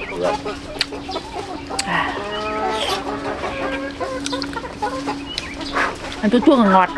Ăn chua chua ngọt ngọt.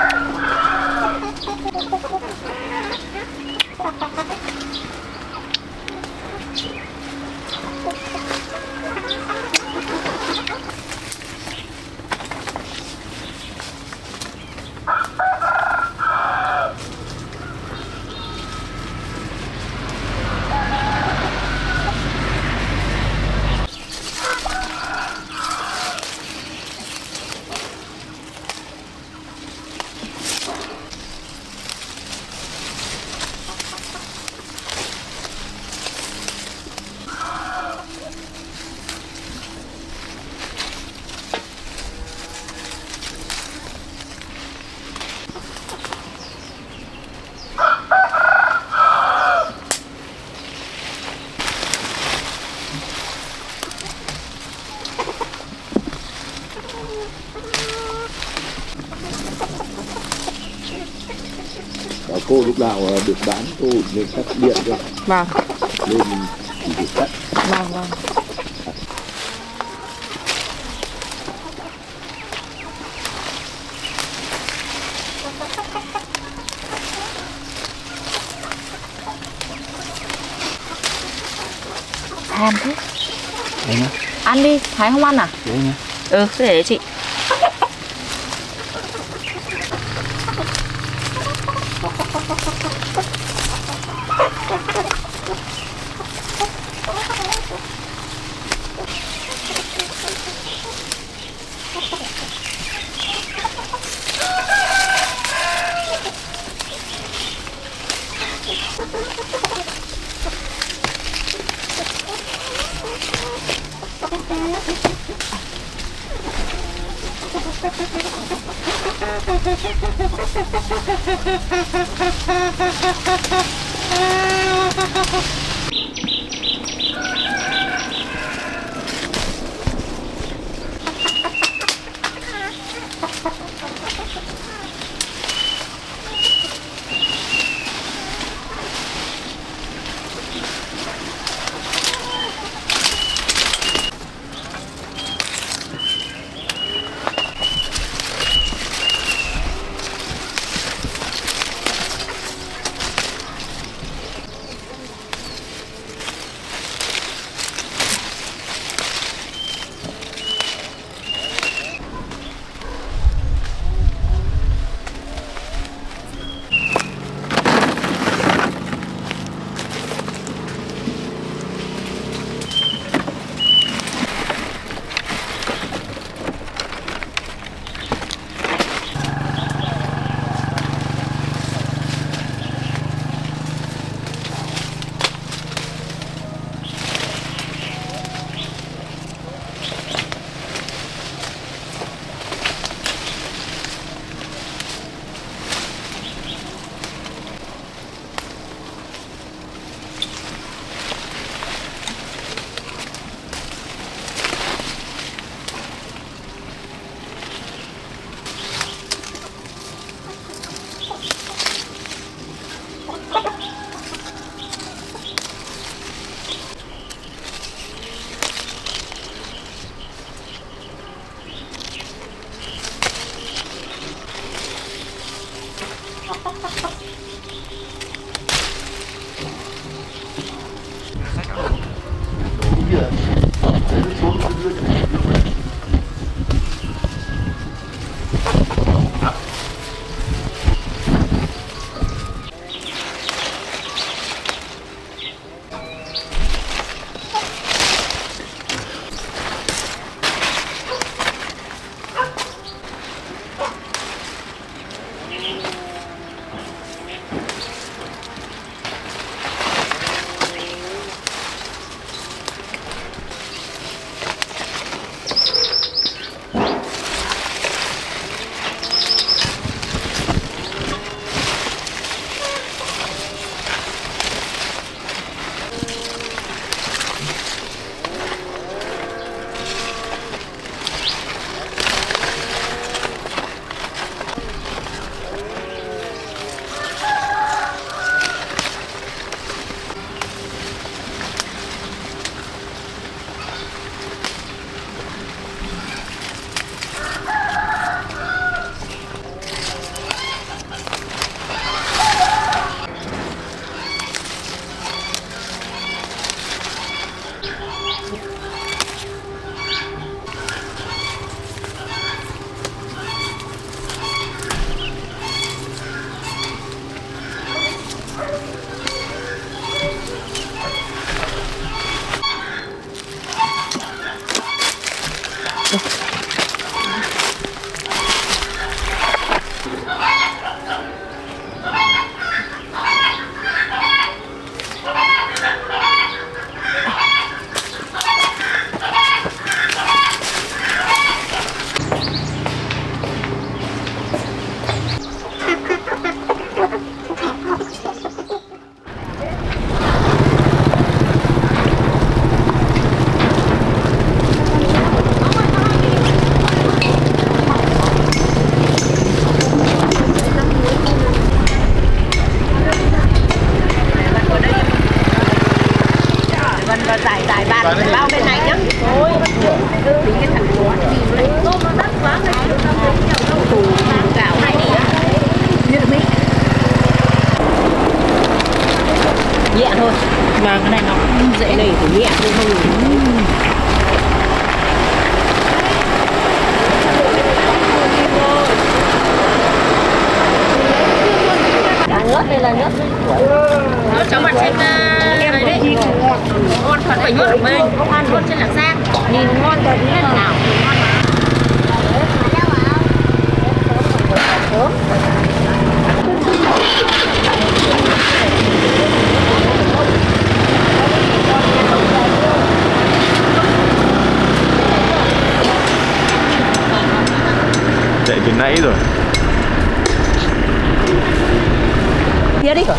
Cô lúc nào được bán cô nên cắt điện cho. Vâng. Lên chỉ được cắt. Vâng vâng. Thèm thế. Đấy nhá. Ăn đi, Thái không ăn à? Đấy nhá. Ừ, cứ để đấy chị. Bao bên này nhá. Ôi, cái thằng nó đắt quá này. Tủ gạo này đi á. Nhẹ thôi. Vâng, cái này nó dễ này thì nhẹ thôi thôi. Nước đây là nước cho bạn xem em đấy ngon thật phải nhốt của mình ăn luôn trên Lạng Giang nhìn ngon thật thế nào chạy từ nãy rồi. Kia đi.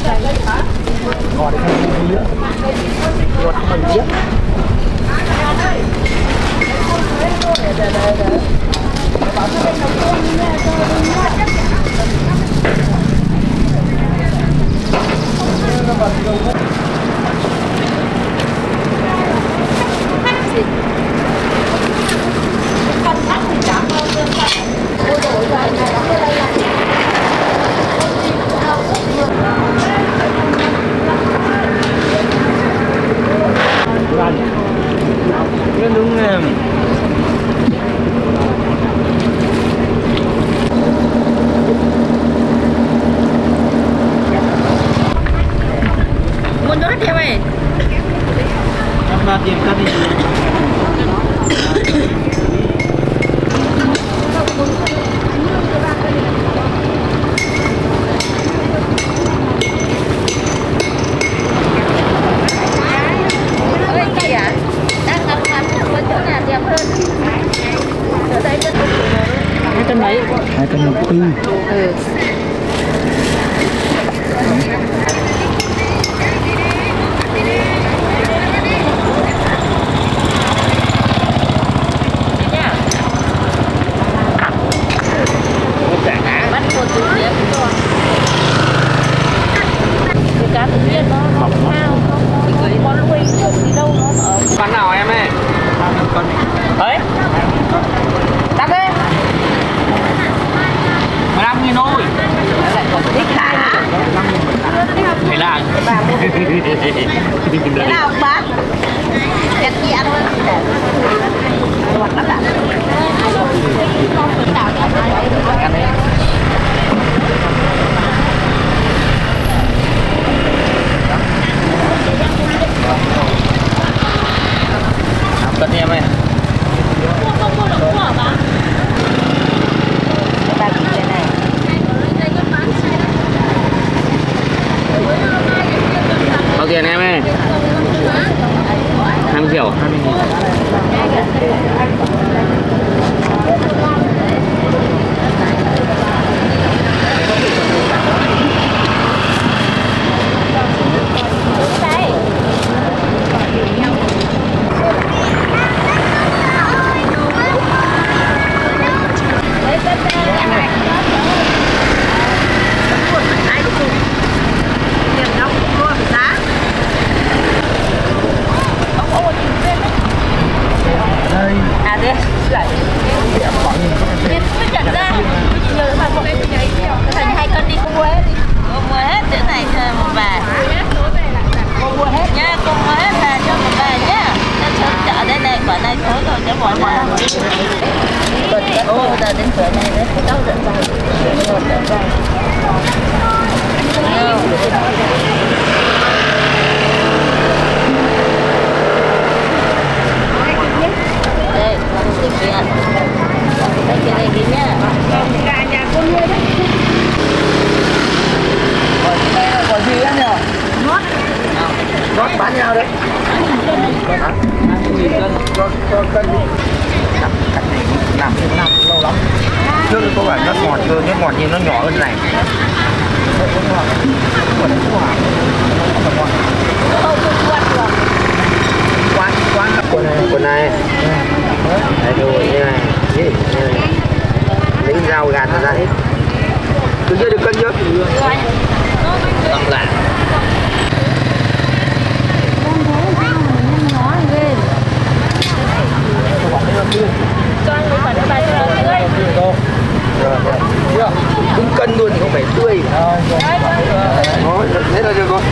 Đúng nè. Muốn nó theo mày. Năm tiền cắt đi. Mấy? 240. Ừ. Bắt một chút điểm rồi. Cái cá tự nhiên nó cao không có món nuôi được đi đâu nó ở. Con nào em ơi? Đấy. Đắt đấy. 15.000 thôi. Lại còn thích hả? Thế là thế nào ông bác? Chặt nhẹ thôi. Hoặc các bạn. ăn đấy. Cân em ơi. Bao tiền em ơi? 20 triệu. 20.000. Thành 2 cân đi, cô mua hết đi. Cô mua hết chỗ này cho một bà. Cô mua hết nhá, cô mua hết là cho một bà nhá. Cho chợ đây này, quả này thối rồi cho bỏ ra. Tuần các cô giờ đến cửa này đấy, đâu dẫn dài. Đây, cho cân đi. Cắt này làm lâu lắm. Trước có phải nước ngọt nhưng nó nhỏ hơn này. Quần này đây đồ như này, lấy dao gạt nó ra hết. Cứ chưa được cân chưa? Tầm lại. Cho anh một quả nữa bài cho tươi. Đúng cân luôn thì không phải tươi. Đó, thế là được rồi.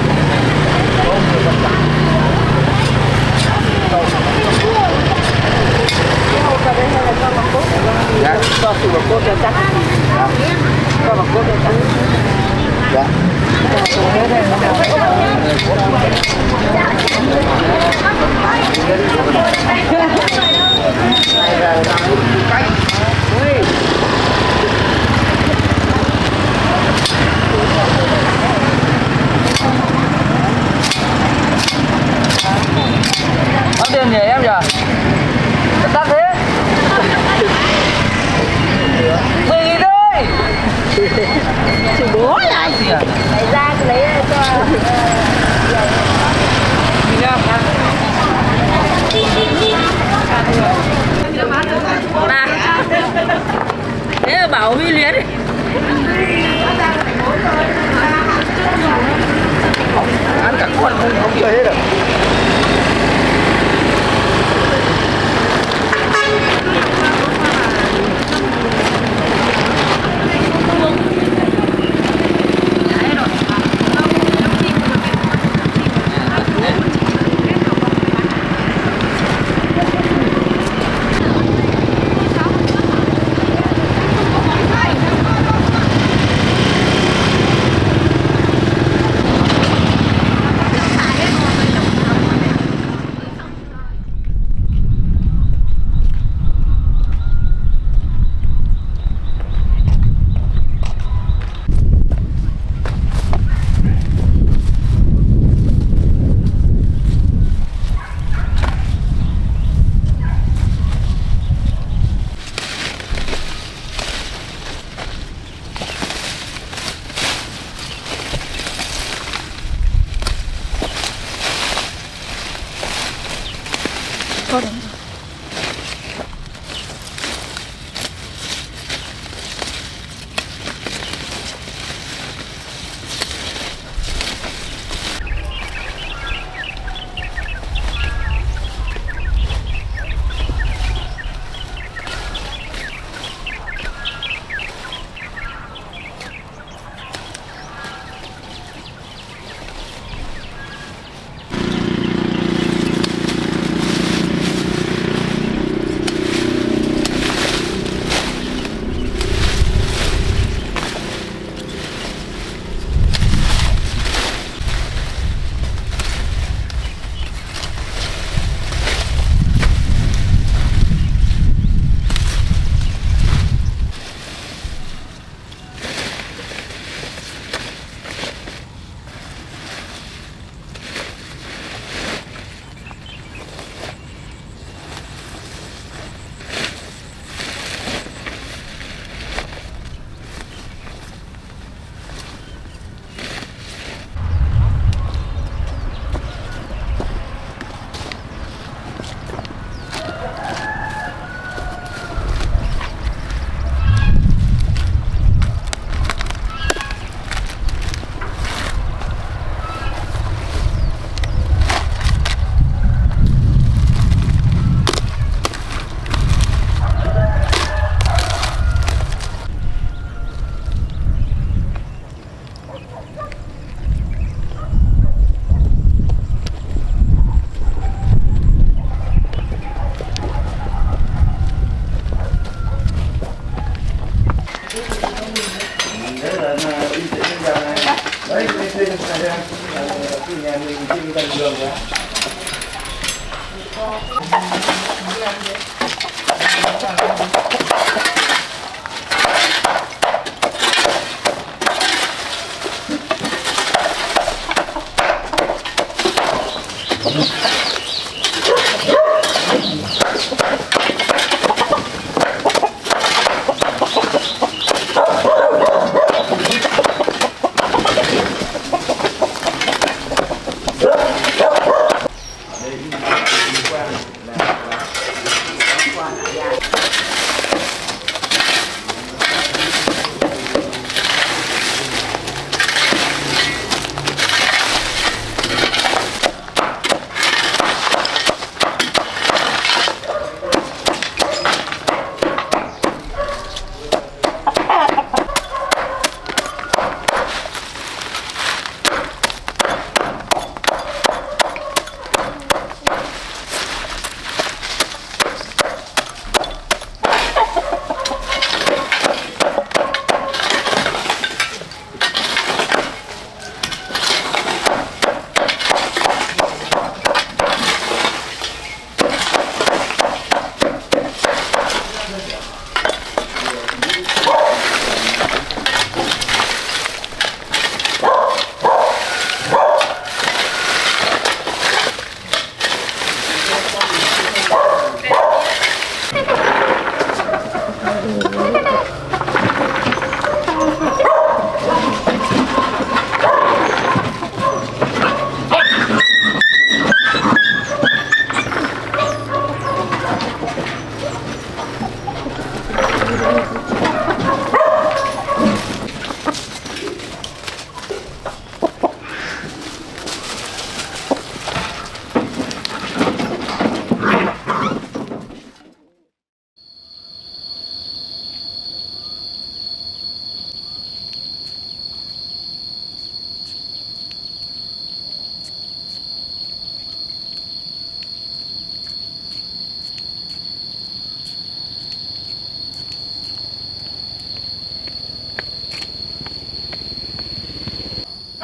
Dạ, cho sự bọc cốt cho chắc. Cho bọc cốt cho chắc. Dạ. Ăn tiền nhỉ em nhỉ? Tắt thế. Gì đây? Chủ bố lại. Lấy ra cứ lấy cho. Bà. Thế là bảo Huy Luyến. Ăn cả con không chơi hết được.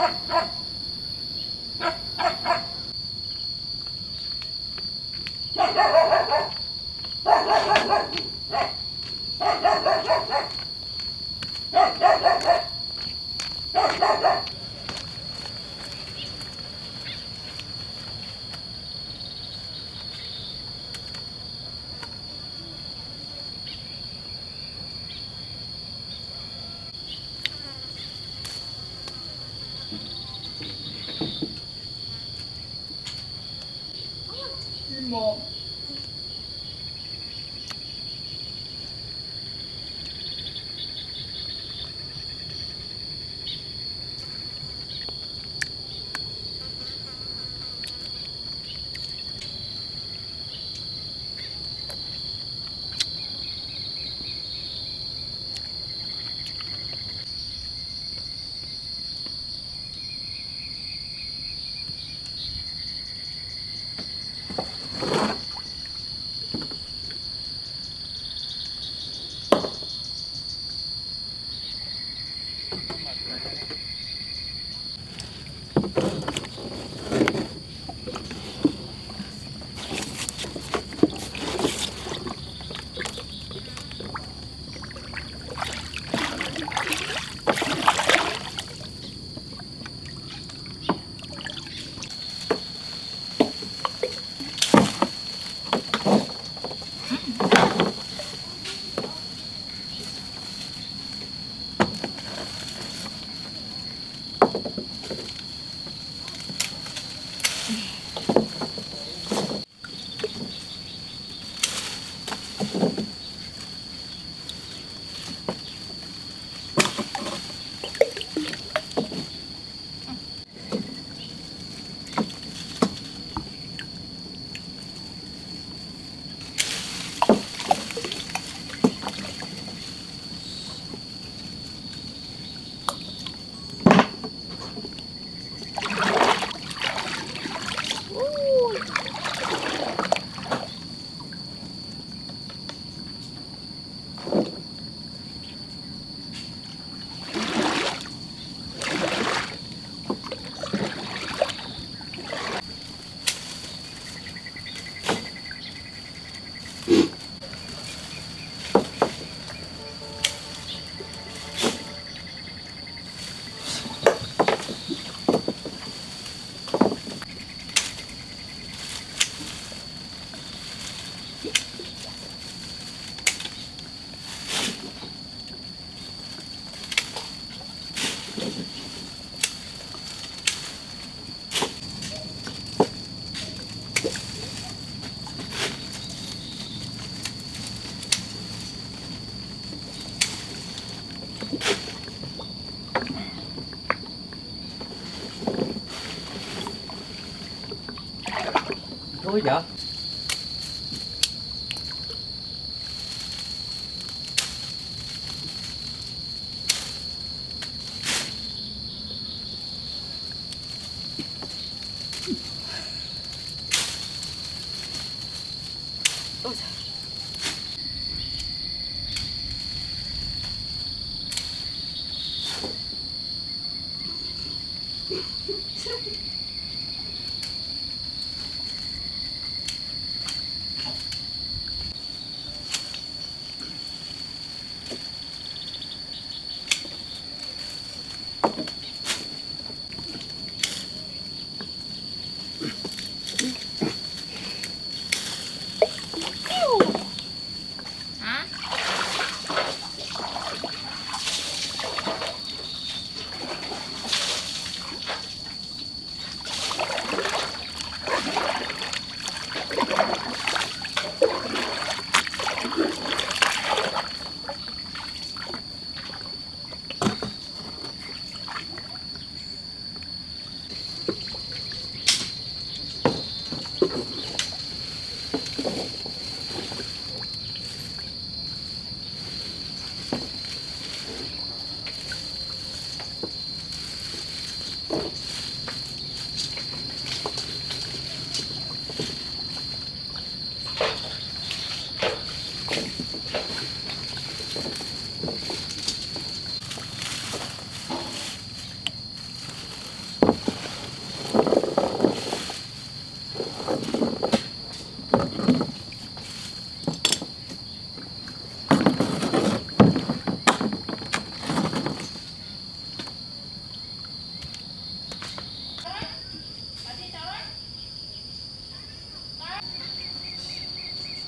Thôi vậy?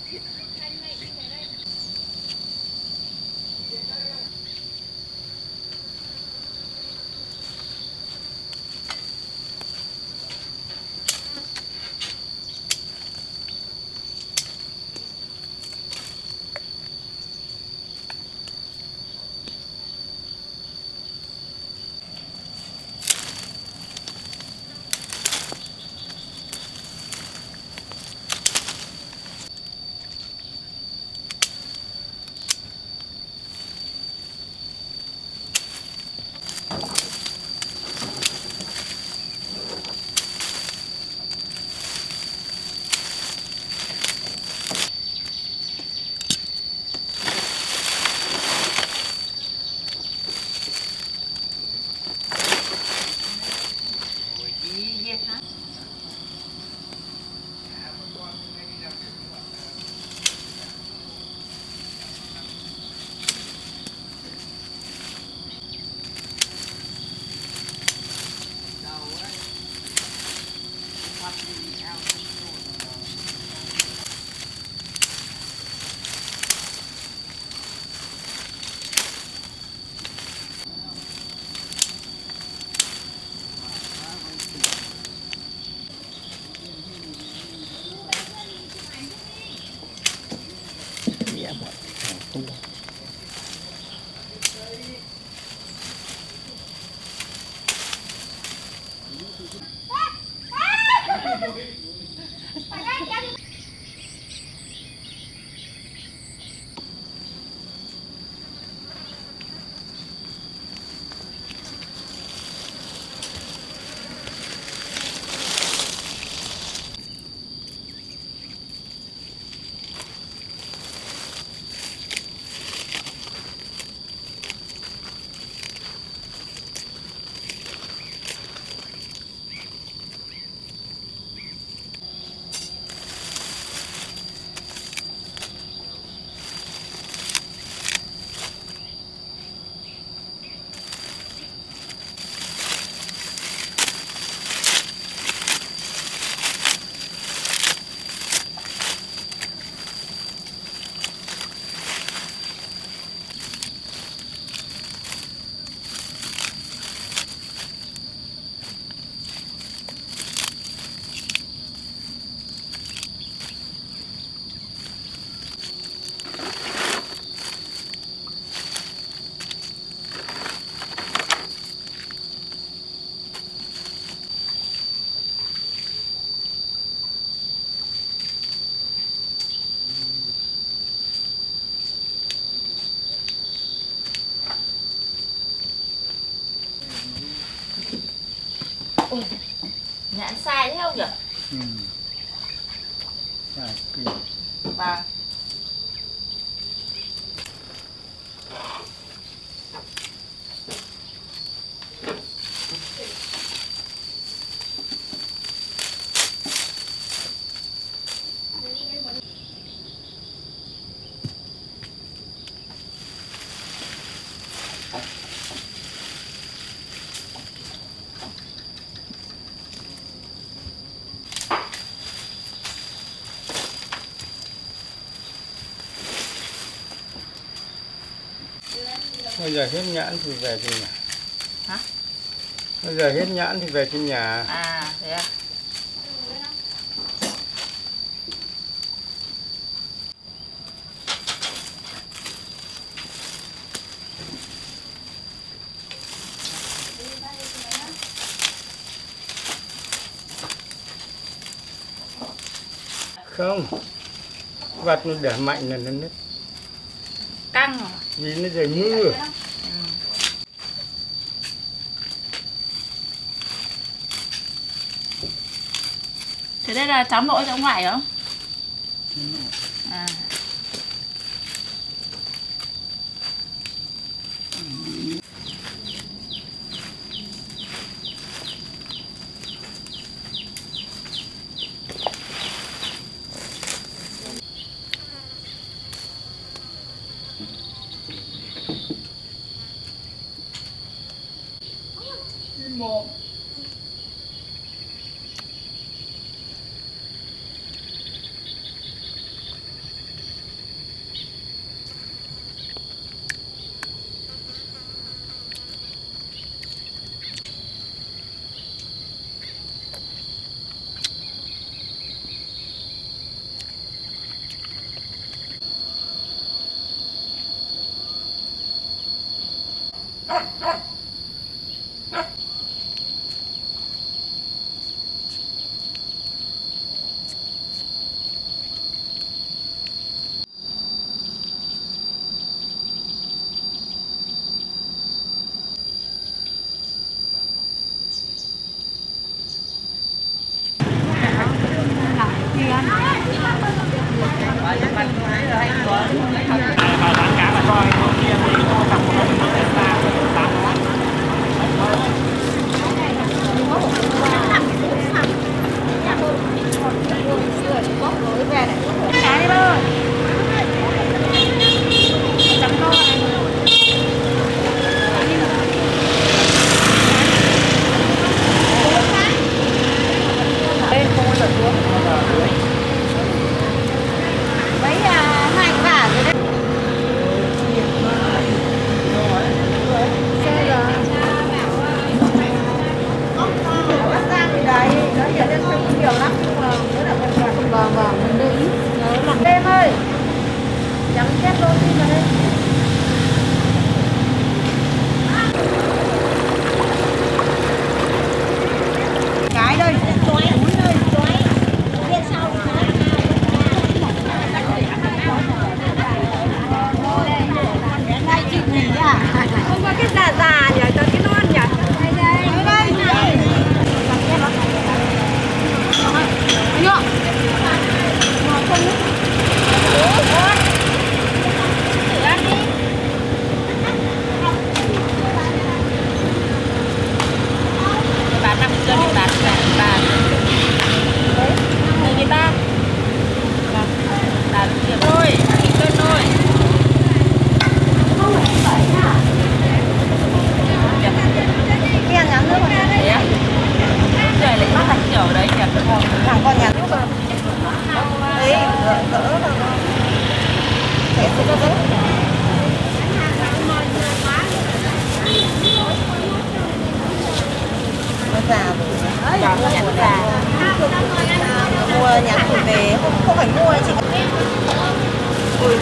Nhãn sai thế không nhỉ? Ừ. Sai kỳ. Vâng. Bây giờ hết nhãn thì về trên nhà. Hả? Bây giờ hết nhãn thì về trên nhà. À, thế à? Không, vặt nó để mạnh là nó nứt. Căng rồi. Vì nó dày mưa. Thế đây là cháo nội trong ngoài không? À. Mua nhãn thử về không phải mua chị. Ui.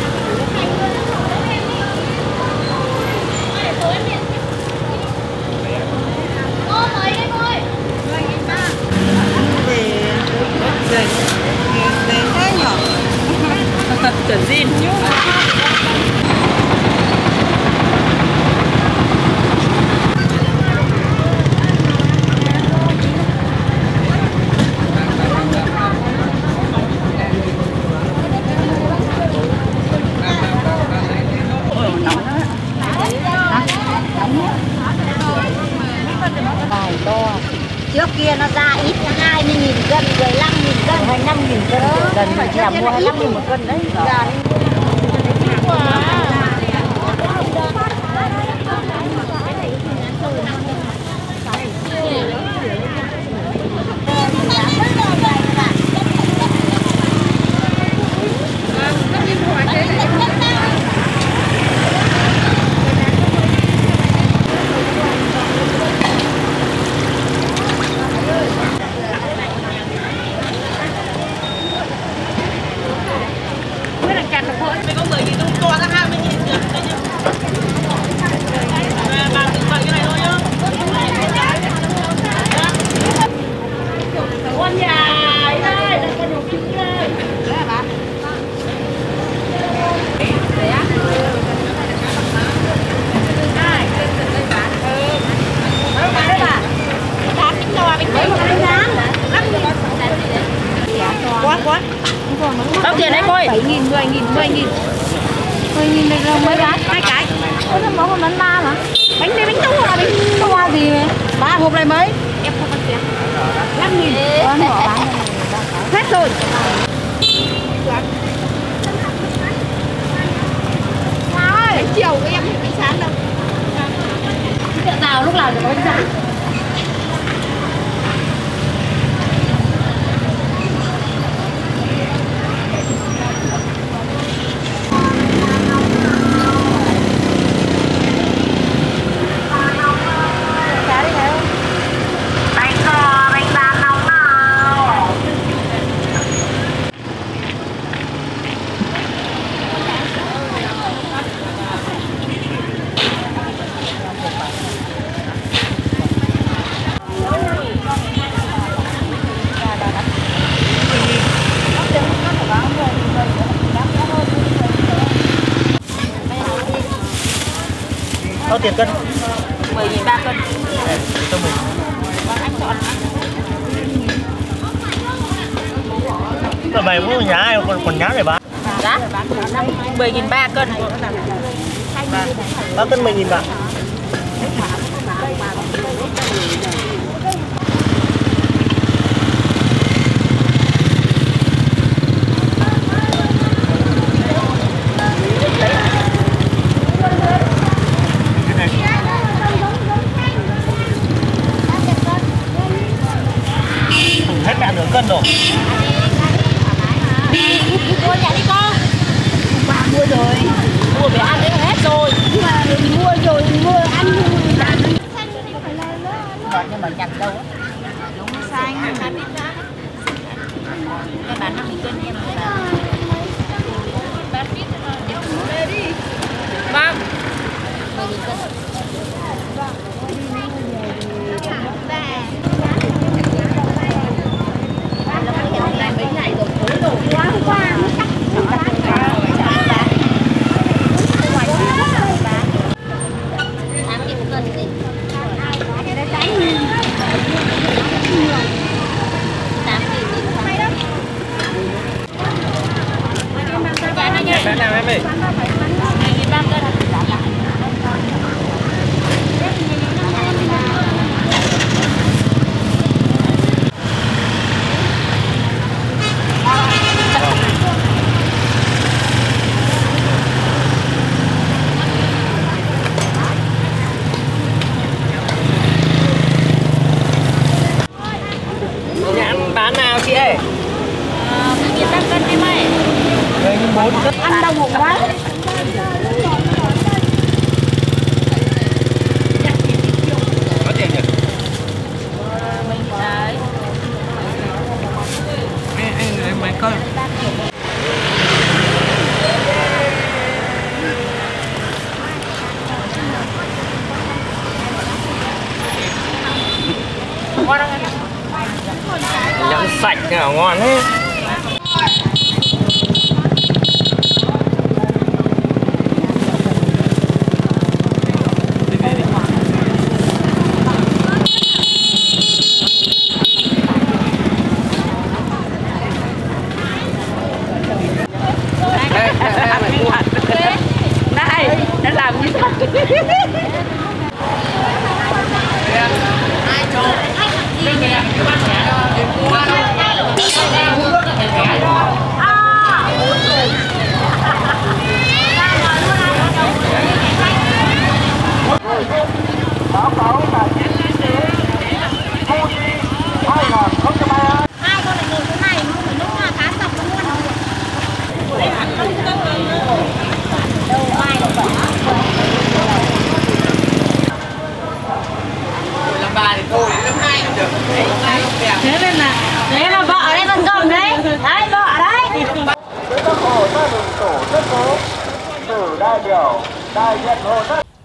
Về thế nhỏ. Chuẩn zin. Trước kia nó ra ít 20.000 cân, 15.000 cân, 25.000 cân. Gần mà chỉ là mua 25.000 một cân đấy. Dạ. Quá. Bao tiền đấy cô ơi? 7.000, 10.000, 10.000. 10.000 được rồi mấy cái? 2 cái. Ôi sao có bánh ba hả? Bánh này bánh to à? Bánh to gì vậy? 3 hộp này mấy? Em không có tiền. 5.000. Bán bỏ bán. Hết rồi. Sao ơi? Bánh chiều của em thì bánh sáng đâu. Chợ nào lúc nào thì có bánh sáng? Bao tiền cân? 10.000 3 cân. Cho mình. Vâng, anh chọn. Là mày muốn nhá ai còn nhá để bán. Giá 10.000 3 cân. 3 cân 10.000 bạn. Hết cả nửa cân rồi. Mua nhà đi con. Bà mua rồi. Mua để ăn đấy hết rồi. Nhưng mà mua rồi mua ăn. Nhưng mà chặt đâu á. Đúng sai. Cái bán 50 cân em là. Vâng. 10.000 cân. Mấy ngày rồi thối đổ quá quá. Bán nào em ơi? Nhãn bán nào chị ơi? 1.300 cân em ơi. 4 cân. Ăn đau bụng quá. Có tiền nhỉ? Mình đấy. Anh lấy mấy cân? Nhãn sạch nào ngon thế. Này, nó làm như thật. Ai chụp? Cái kìa, cái bác trẻ đó, đi qua đâu. Báo cáo tại chiến sĩ Thu Chi 2023. Hai con lại ngồi chỗ này, không phải lúc nào cá sọc nó luôn. Đâu ai đâu vậy? Lớp 3 thì thôi, đến lớp 2 cũng được. Thế là vợ đấy con cầm đấy. Đấy, vợ đấy. Với các hồ gia đình tổ dân phố, cử đại biểu, đại diện hồ gia đình.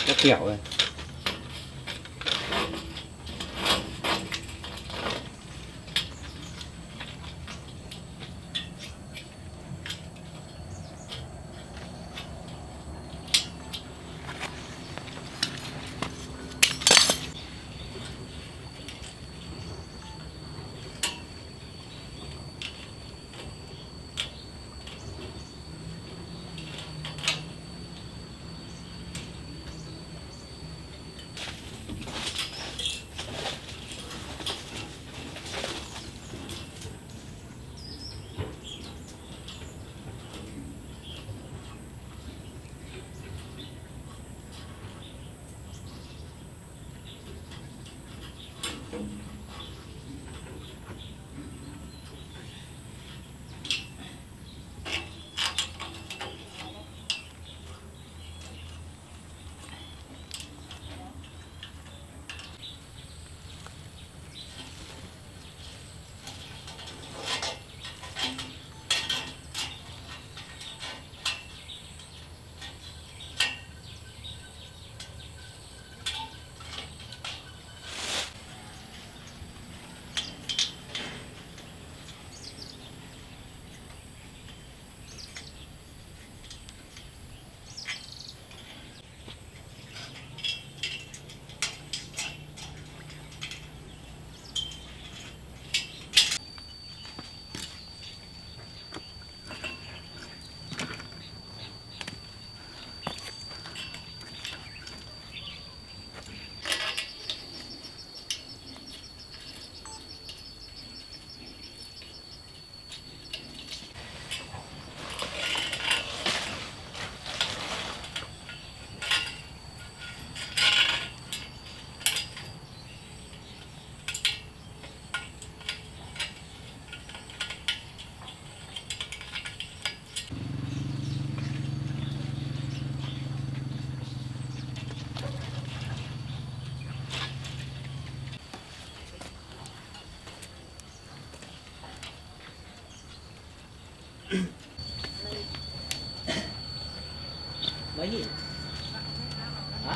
Nó kiểu rồi. Lấy gì? Hả?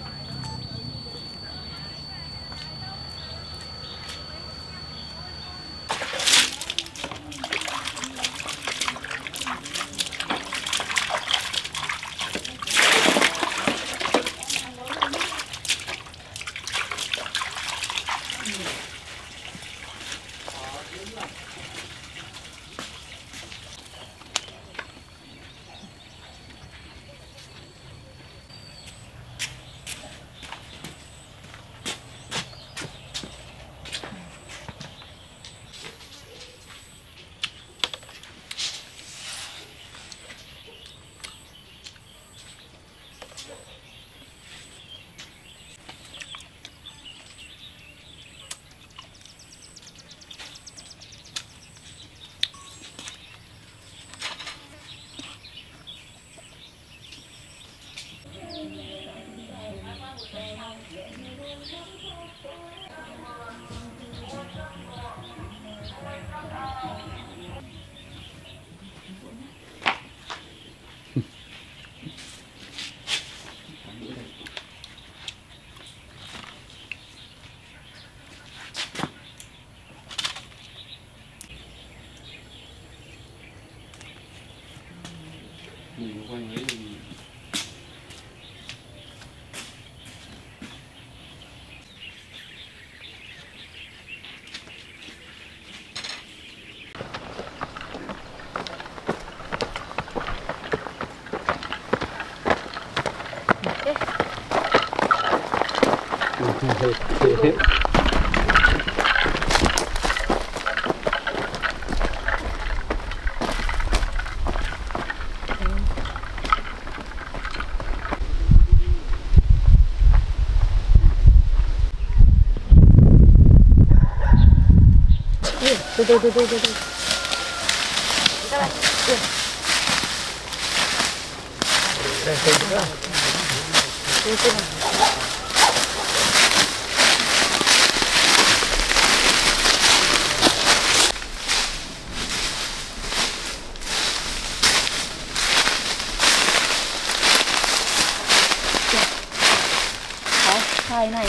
Nhìn quanh ấy thì từ từ. Đây, đây nữa. đây này.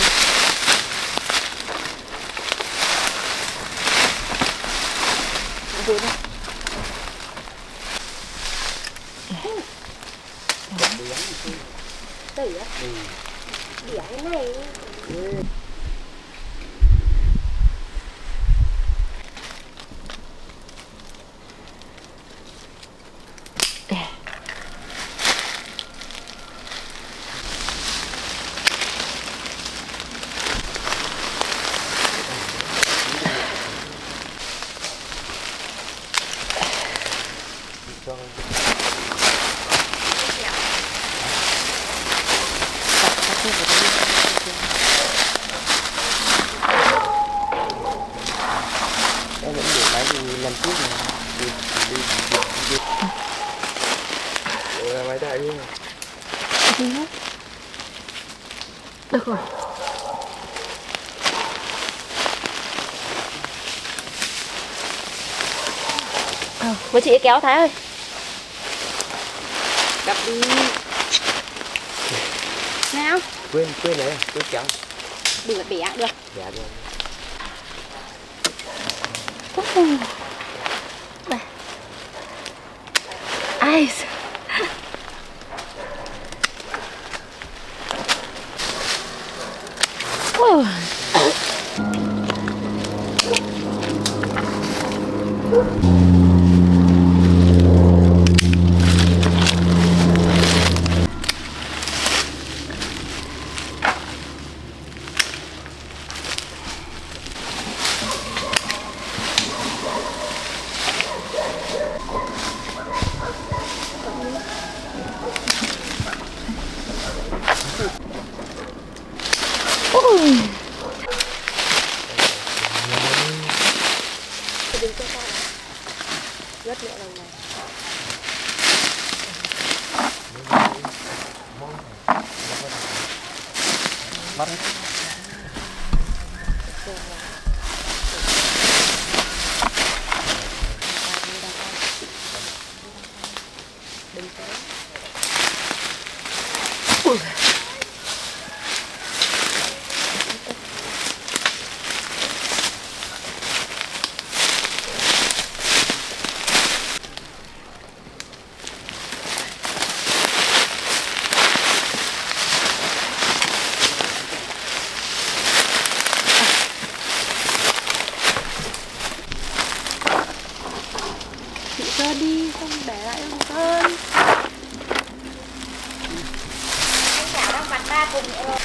Em vẫn để máy thì lần trước này đi. Ủa, máy đại đi. Được rồi. Với chị kéo Thái ơi. Đập đi. Nào. Quên đấy, quên kéo. Đừng là bẻ được. Bẻ được. Ai. Rất nữa lần này. Bắt. Chị Sơn đi, không để lại ông Sơn. Cái chảo đang vặt ba cùng rồi.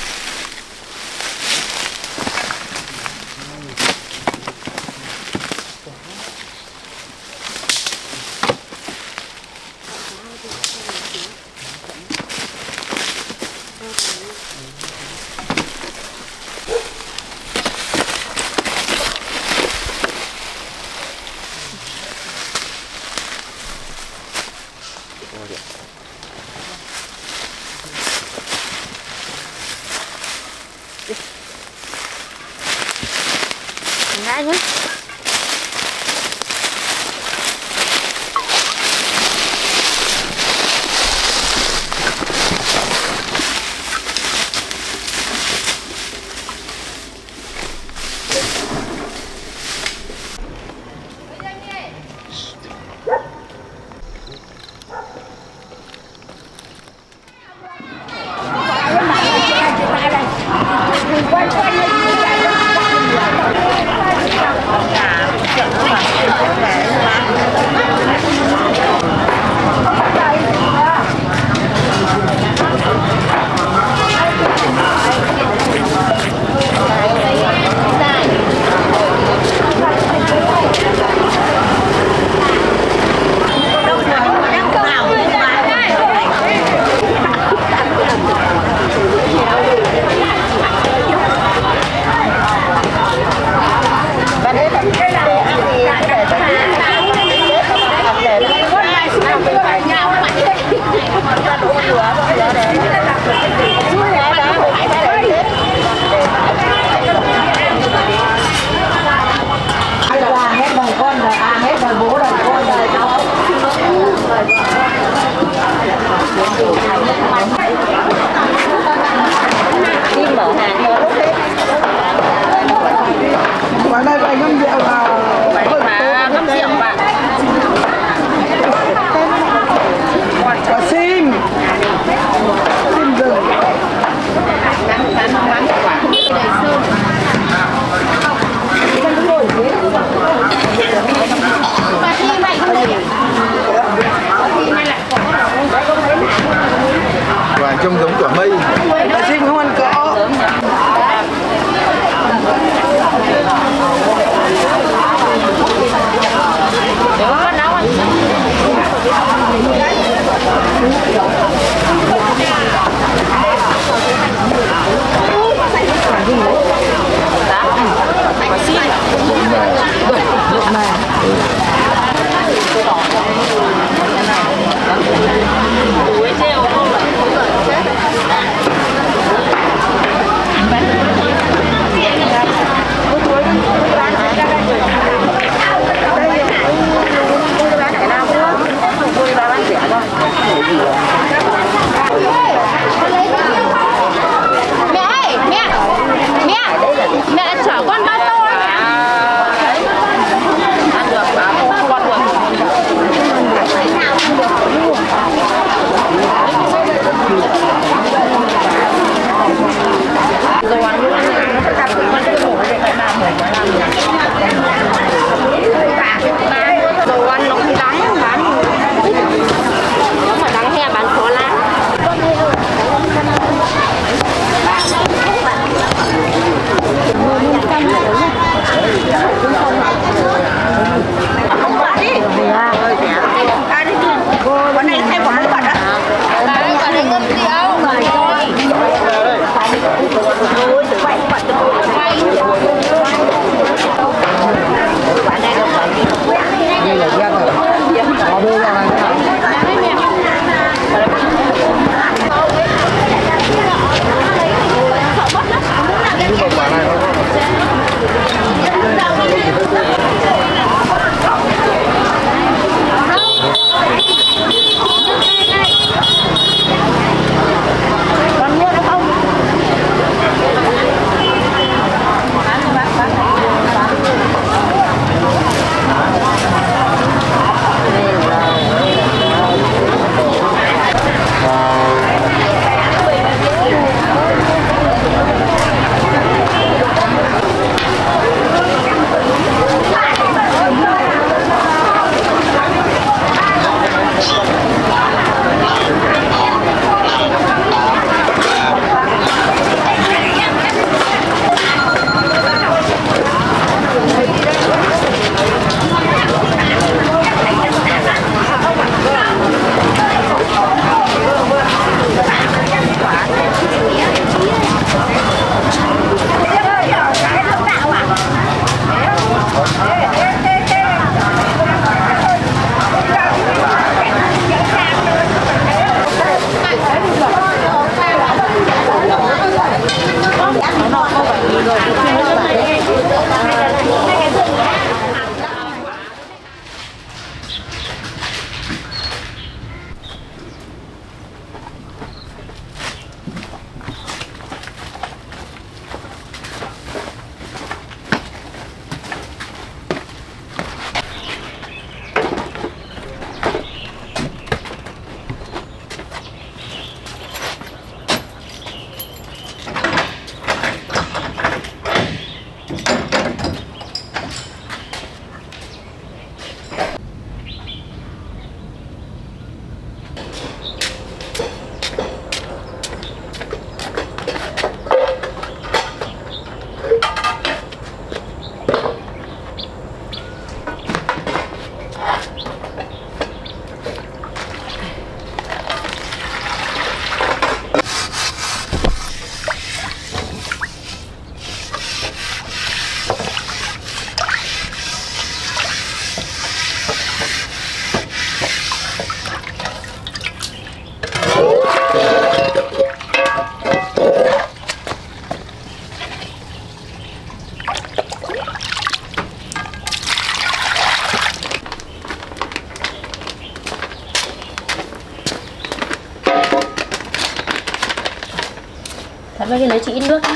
Thật ra lấy chị ít nước.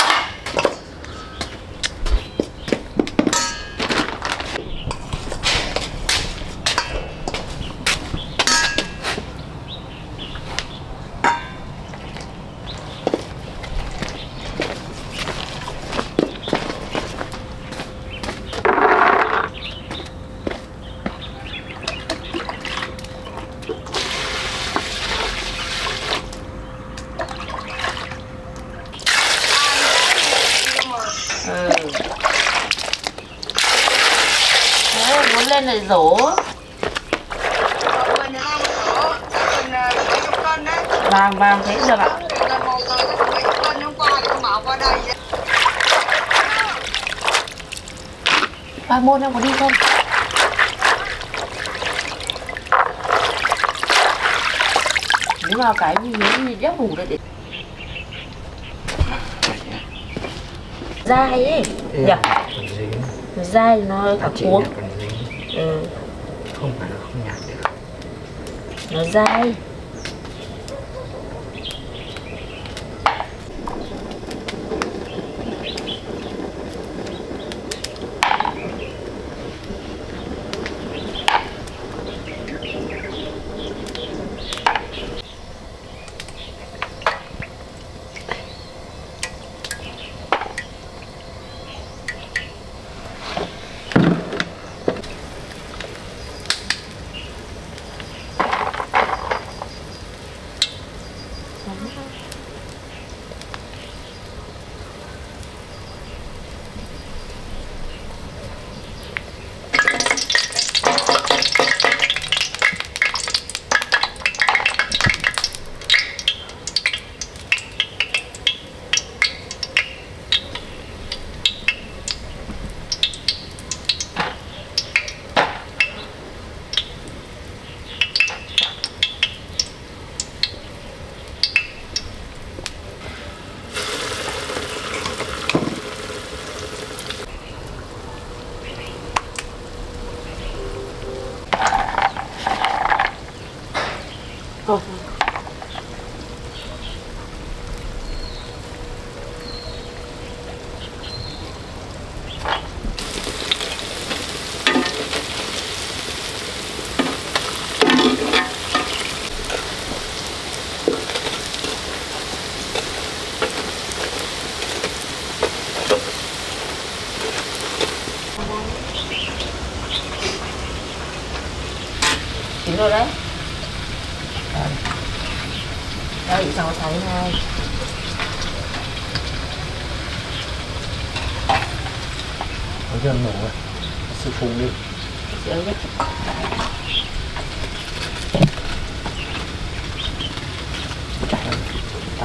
Muốn lên lại rổ. Vàng thế được ạ. Ba môn em có đi không? Nếu mà cái gì giấc ngủ đây để dai ấy nhỉ? Dai nó cả cuống. Không phải là không nhạt được. Nó dai. Chín rồi đấy. Đây, cháu thấy này. Có giờ nổ rồi. Sư phụ đi. Xíu nhé. Tắt.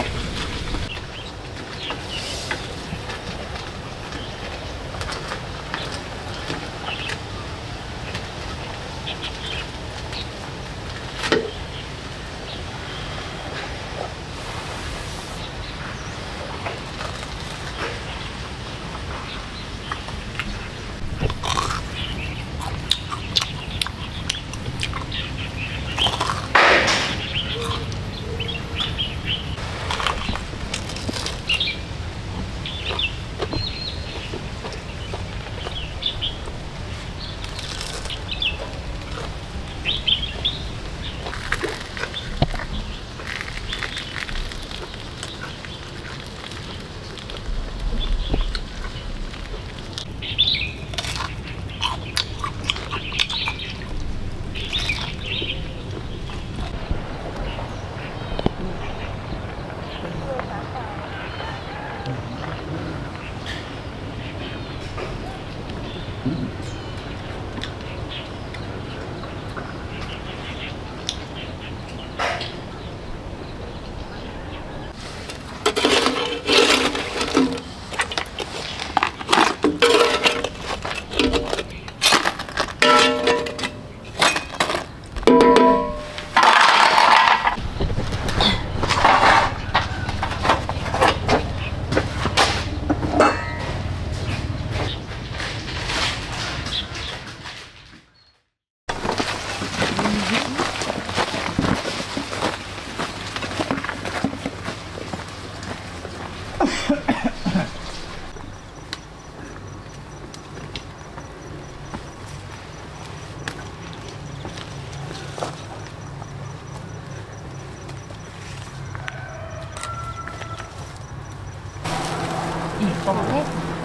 Không hết.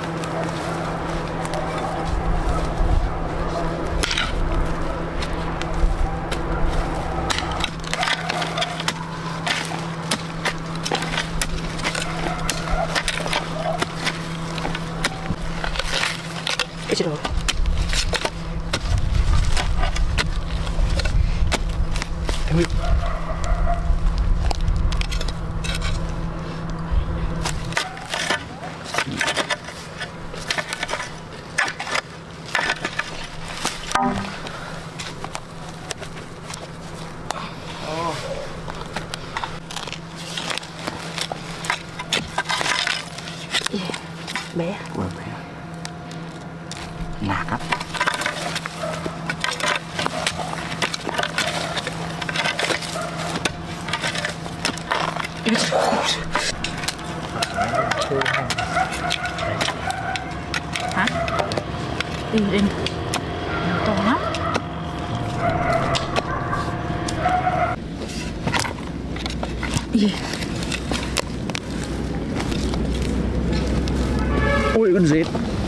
Cái gì đó. Em ơi. Hả? Đi đi. To lắm. Ôi con dết.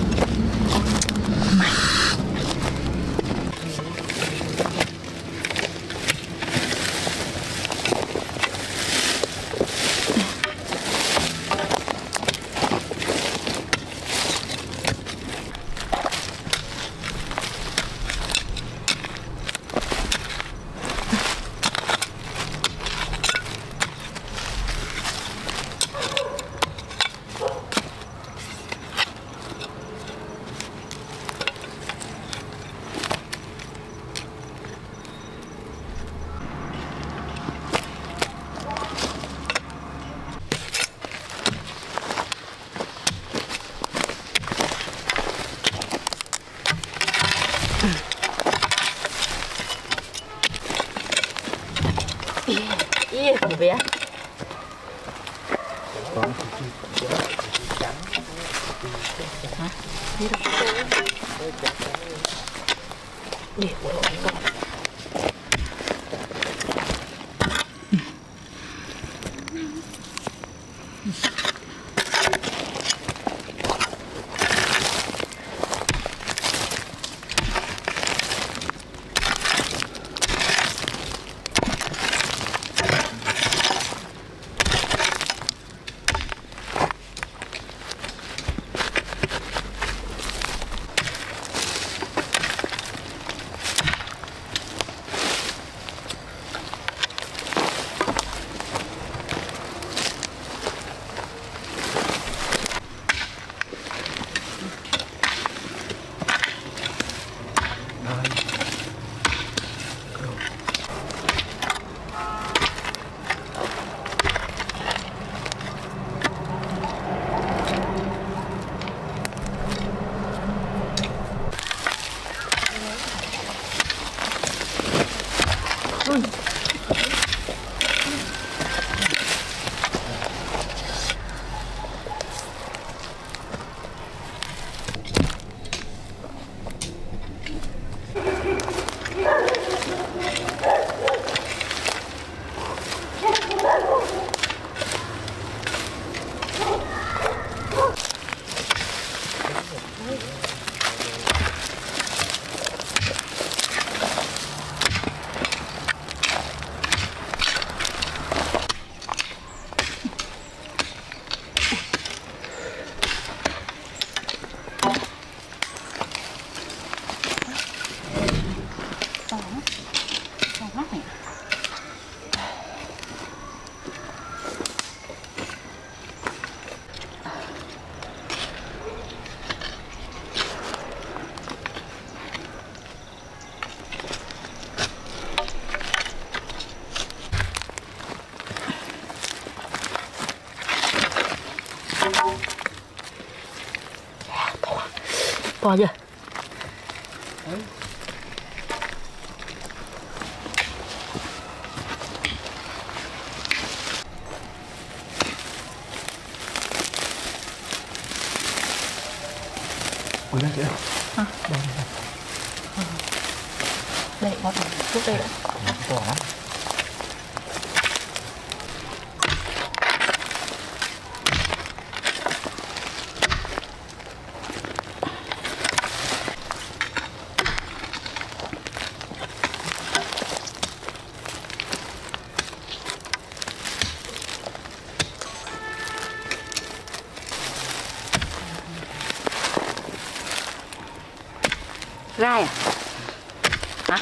Không biết. Hả? Đi đâu? Đi, ủa, con. To chưa? Ôi đây kìa. Hả? Đây, có chút đây đã. To lắm. Gai à? Hả?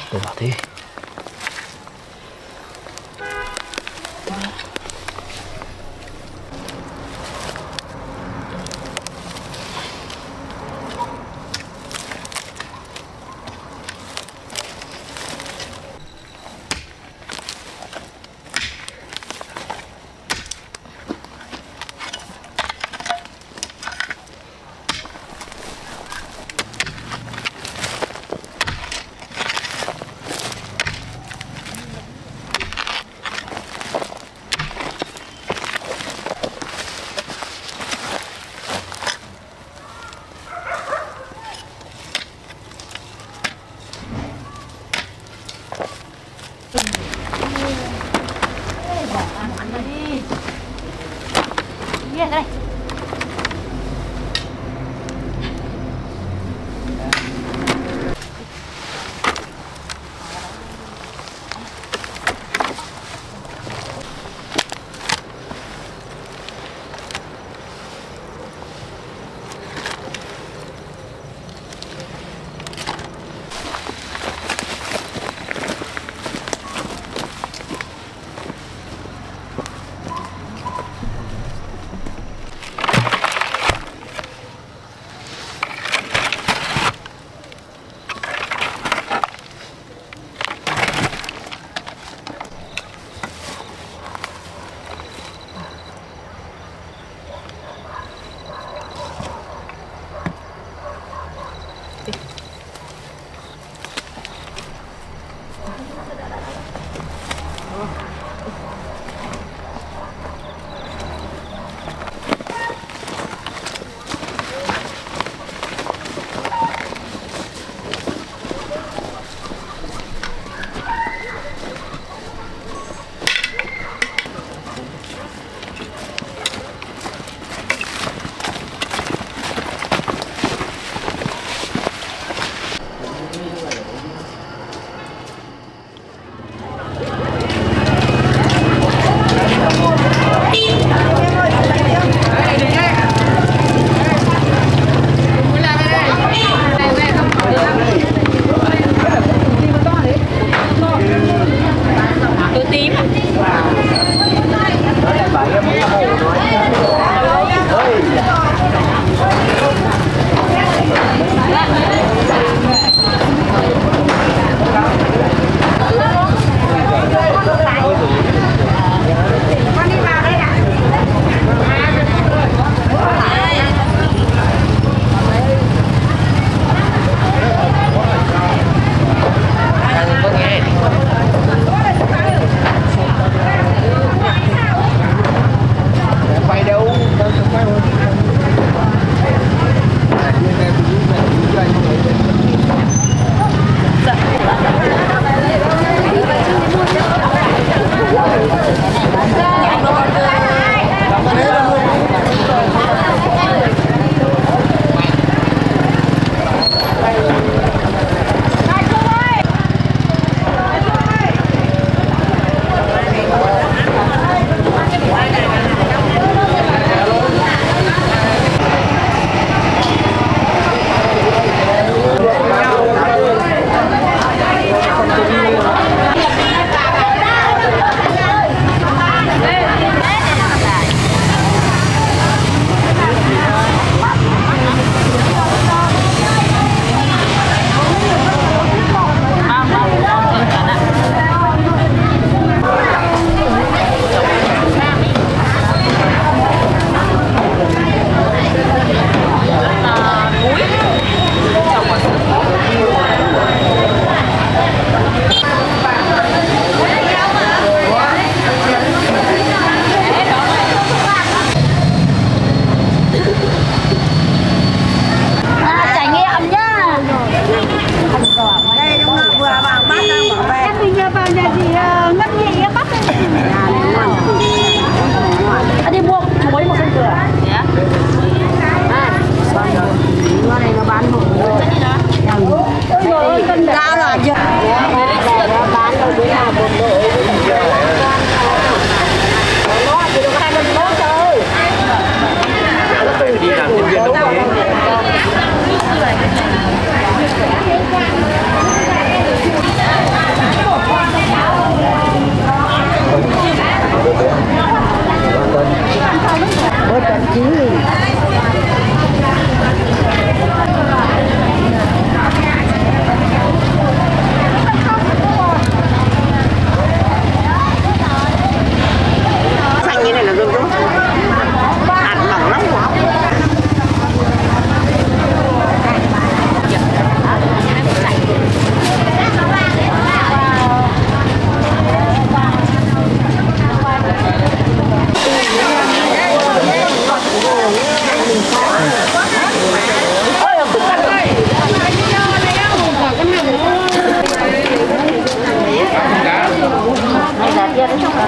Để vào thế. Đây.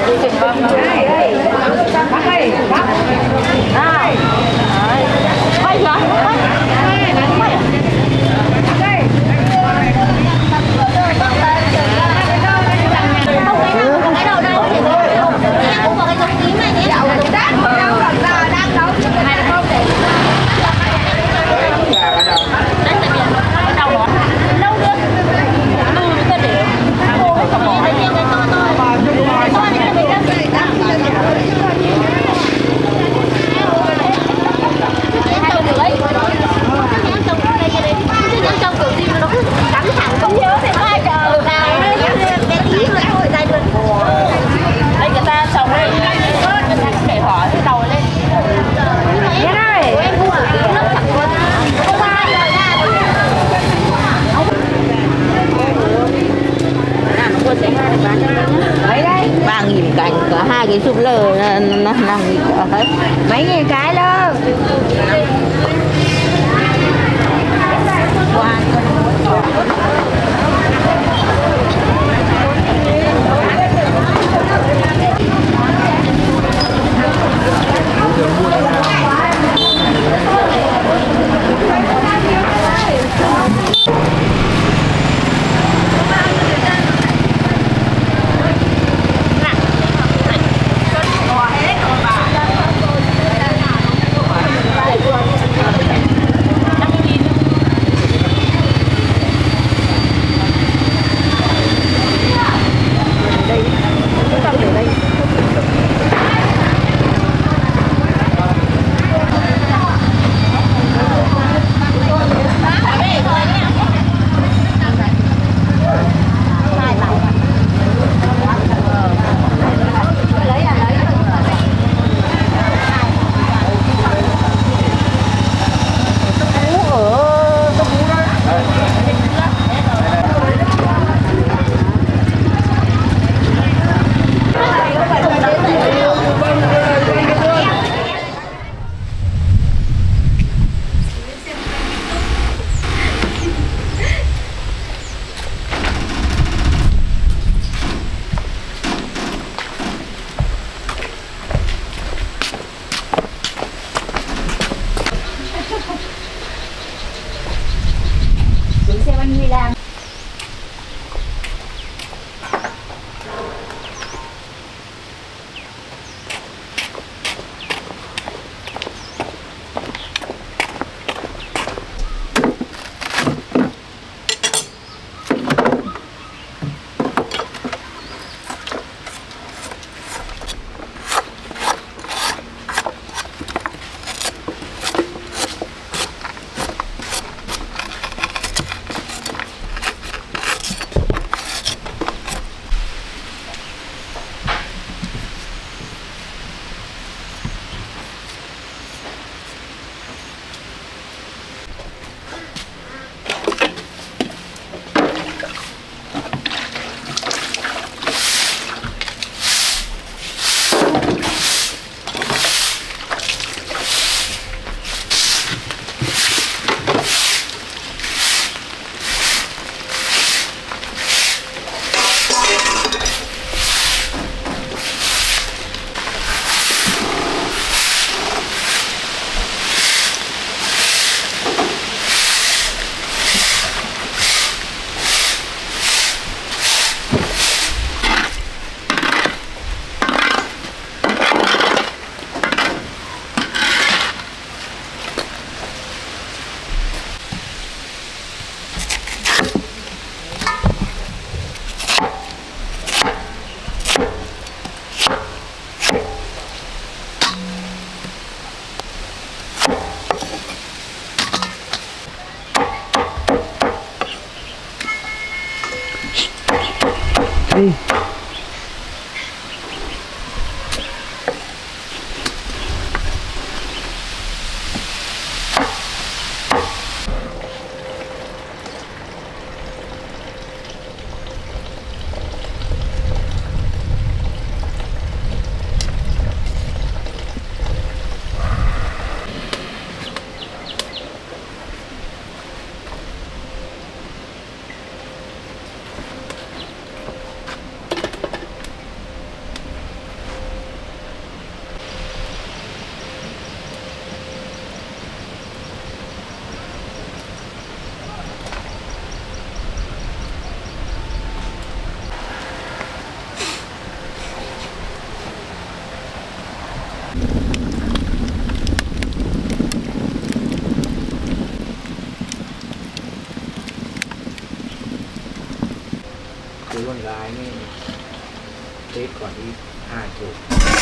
Cái súp lơ nó nằm hết mấy nghìn cái đâu. đi. con gái nên Tết còn đi 2 chục.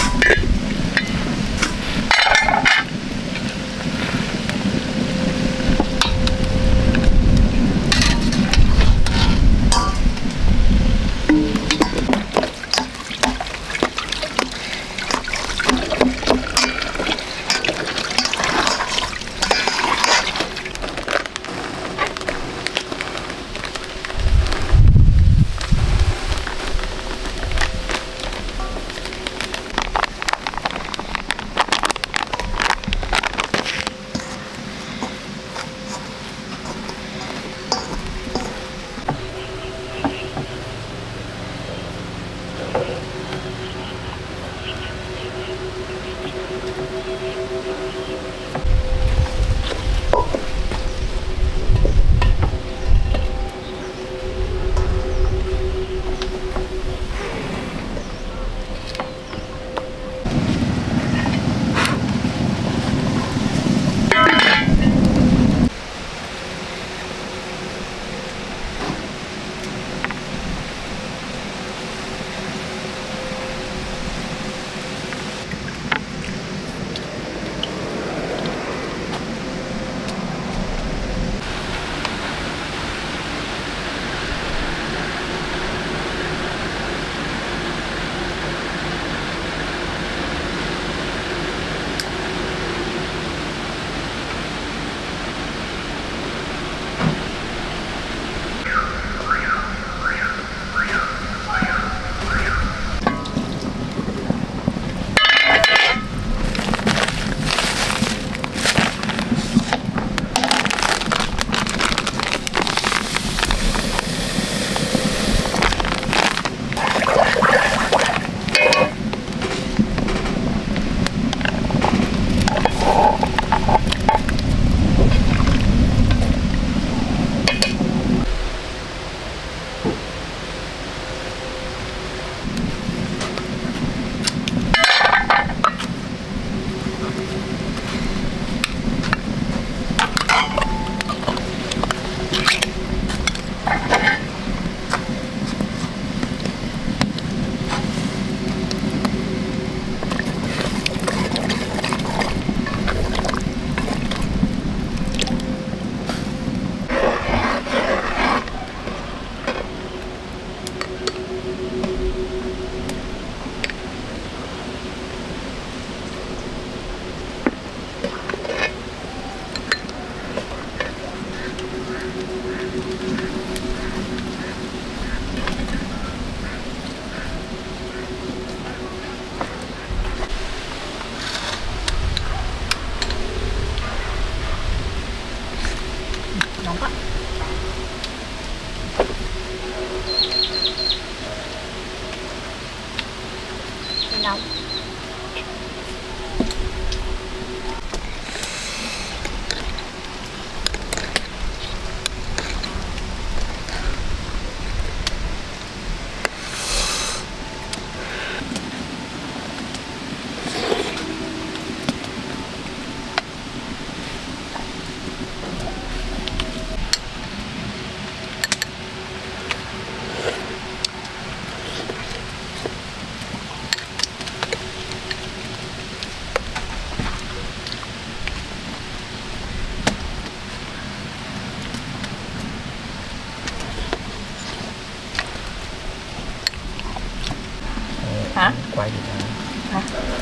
Hả? Quay gì Hả?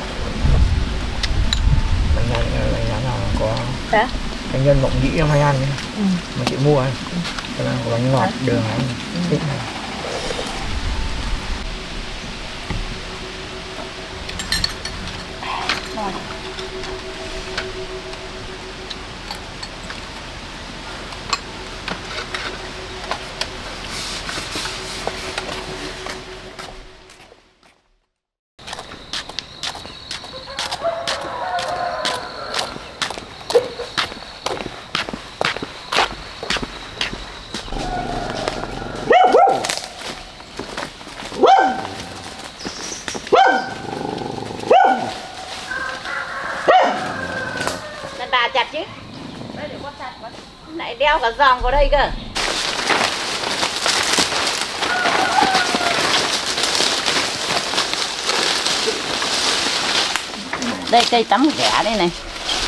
bánh rán nào có Hả? bánh nhân mộng nhĩ em hay ăn ấy. Ừ. Mà chị mua ấy. Cái có bánh ngọt đường ấy. Thích này. Ngon. Bà chặt chứ. Đây để con chặt con. Lại đeo cả giòn vào đây cơ. Đây cây tắm ghẻ đây này.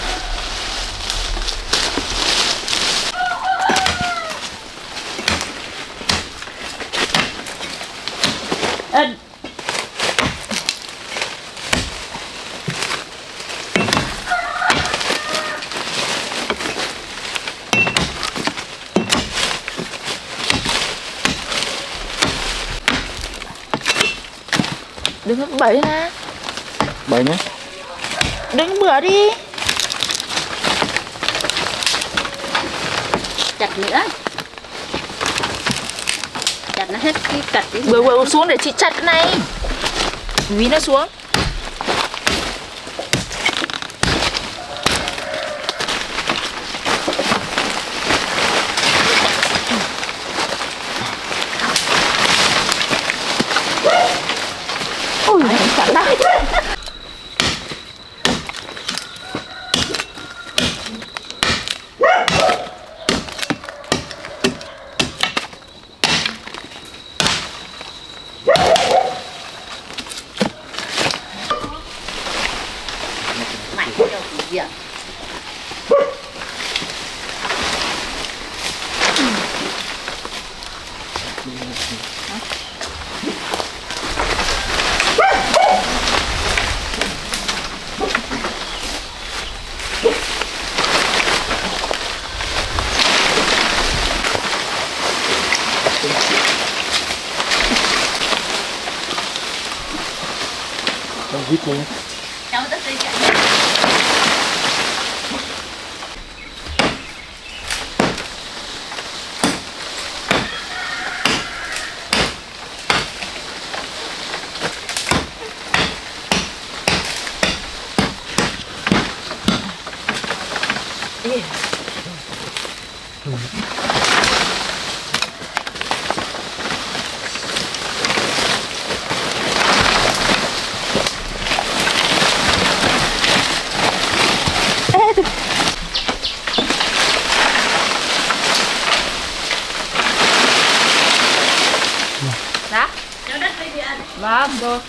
Đừng có bậy ha. Bậy nhé. Đừng bữa đi. Chặt nữa. Chặt nó hết cái cặt đi. Bữa xuống để chị chặt cái này. Ví nó xuống. Ôi, chặt đấy. Mạnh đâu gì vậy? Đang vít luôn. Cháu tất đi chạy. Đó. Cháu đất đi đi ăn. Vâng, rồi.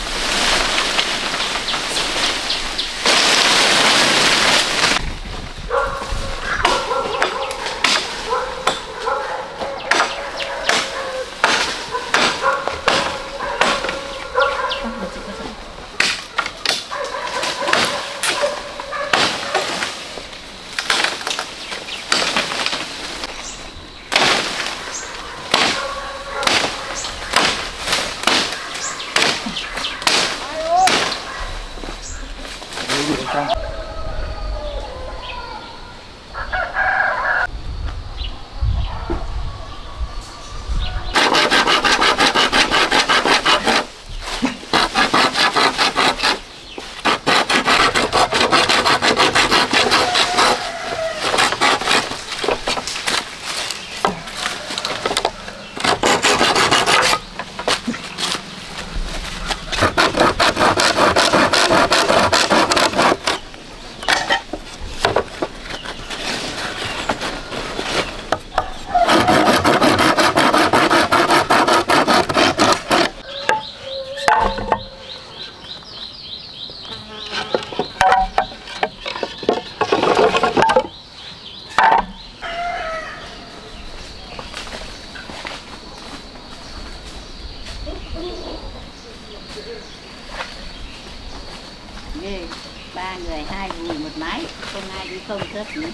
Ghê, 3 người 2 vùi một máy, không ai đi không thất nữa.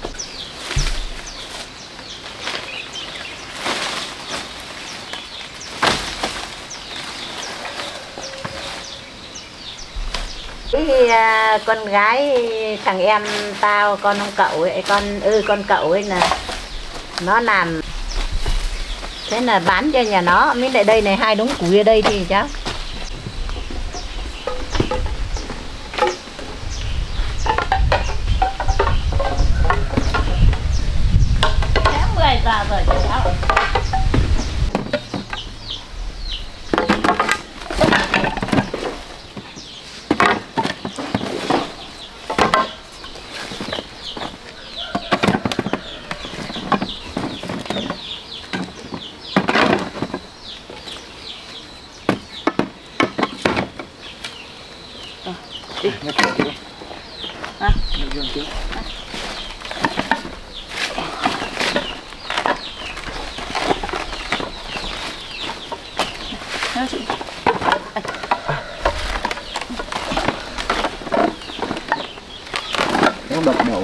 Con gái thằng em tao, con ông cậu ấy, con cậu ấy là nó làm thế là bán cho nhà nó. Mới lại đây này 2 đống củi ở đây thì cháu. Sáng 10 giờ rồi cháu. Đi, À. Chị. Nó đập đầu.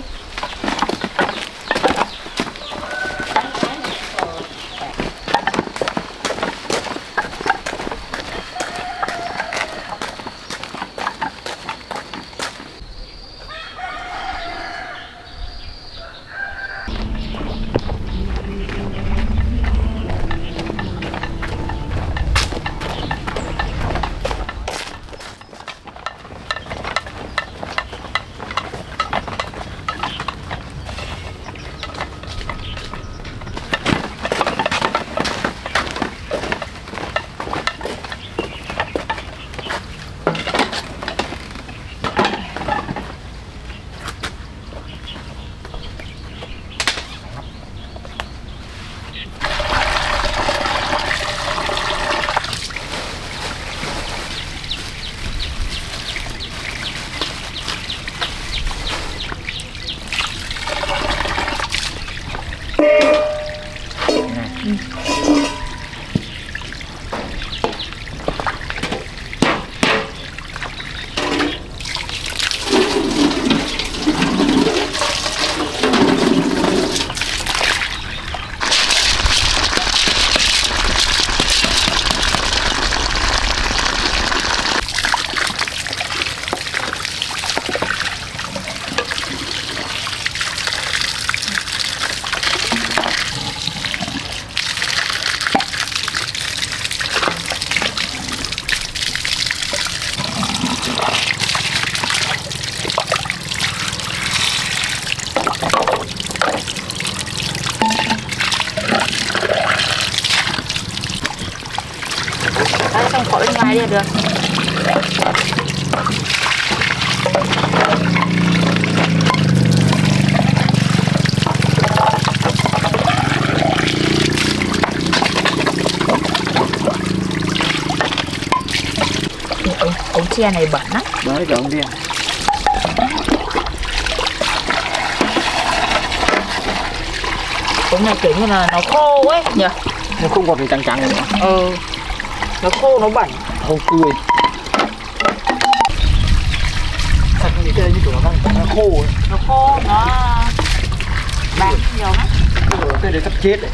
Xong khỏi bên ngoài đi là được. Ống tre này bẩn lắm. Đấy cả ông đen. Ống này kiểu như là nó khô ấy nhỉ? Nó không còn trắng trắng nữa. Ừ. Nó khô, nó bẩn. Không tươi. Thật như thế như kiểu nó khô ấy. Nó khô, nó bám nhiều lắm. Cái đấy sắp chết đấy.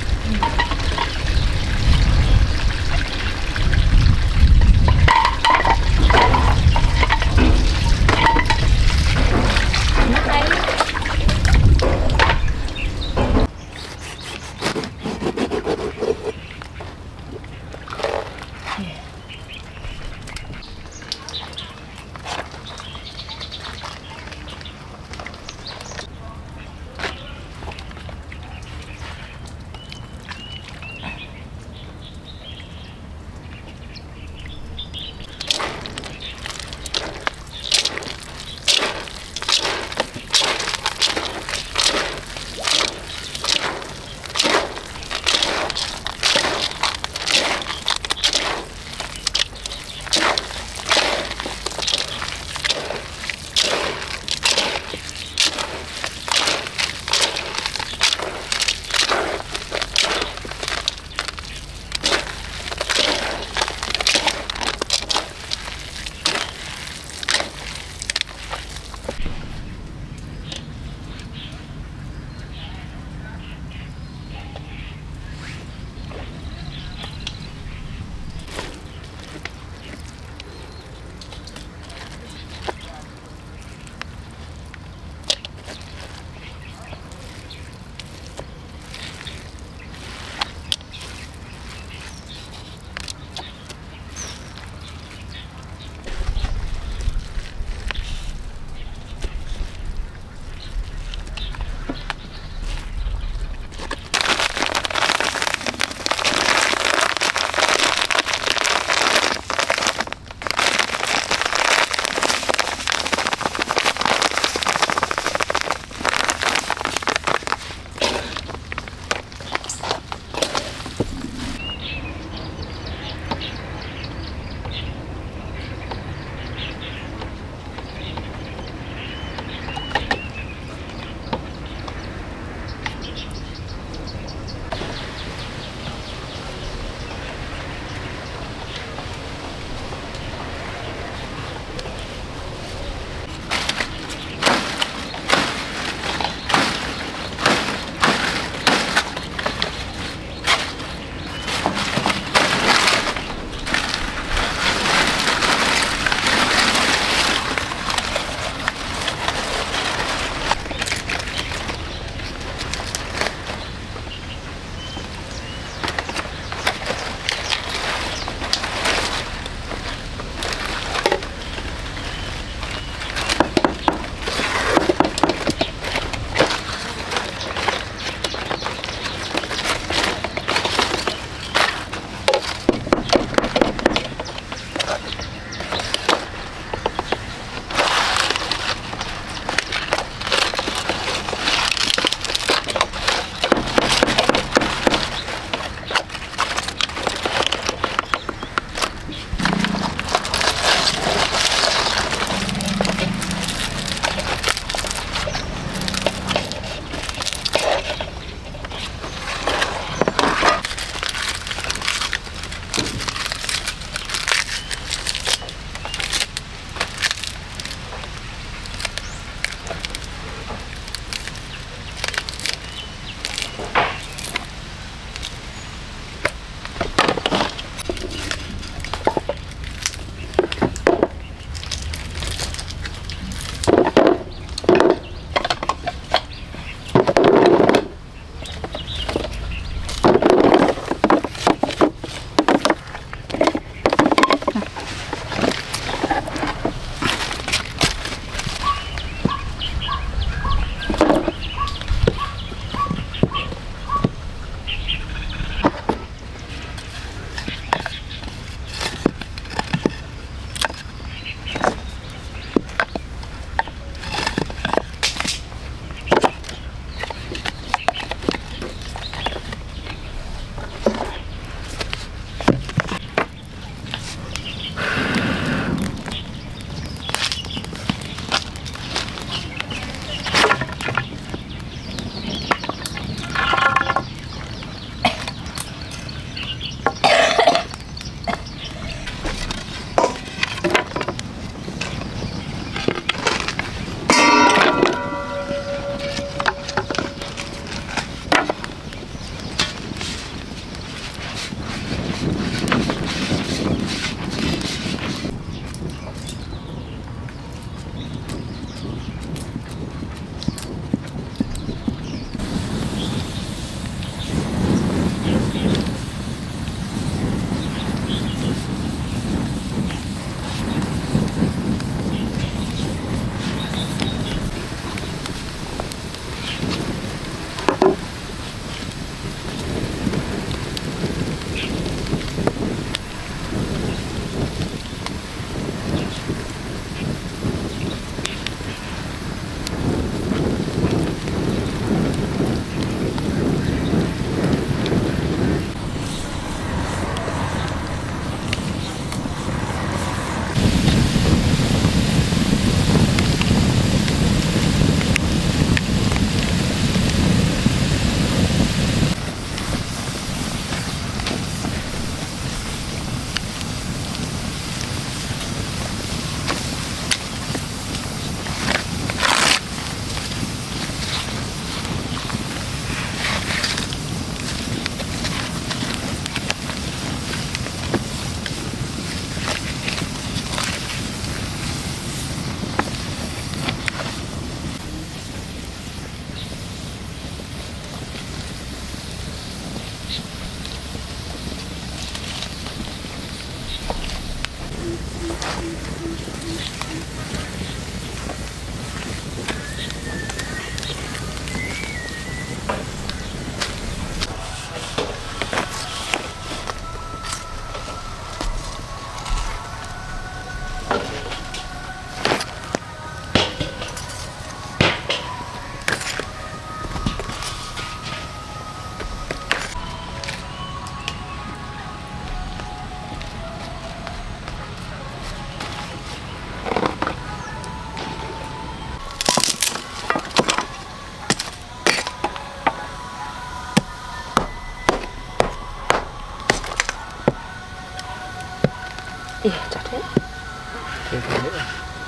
Ê, chặt hết. Thêm phần nữa.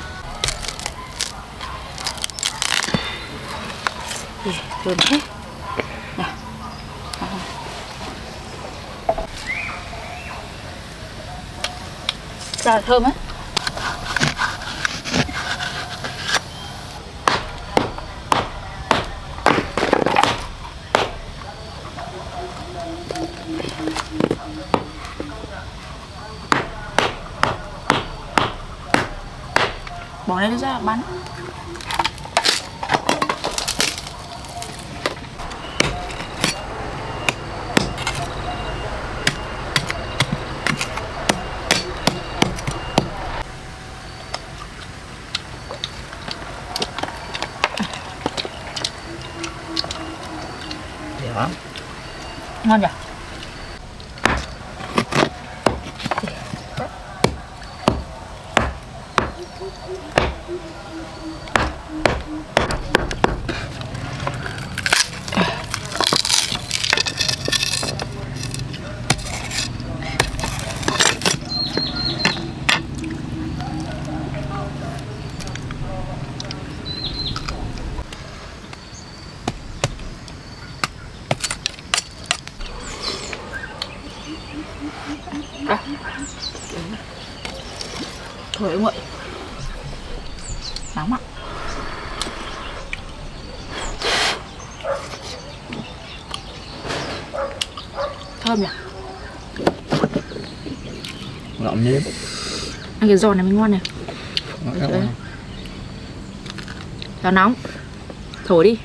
Ê, thơm thế. Nào. Rất là thơm á. Bỏ lên ra bắn. Đó. Ngon nhỉ? Thôi ông ơi. Nóng ạ. Thơm nhỉ? Ngọm nếp. Ăn cái giò này mới ngon này. Giò nóng. Thổi đi.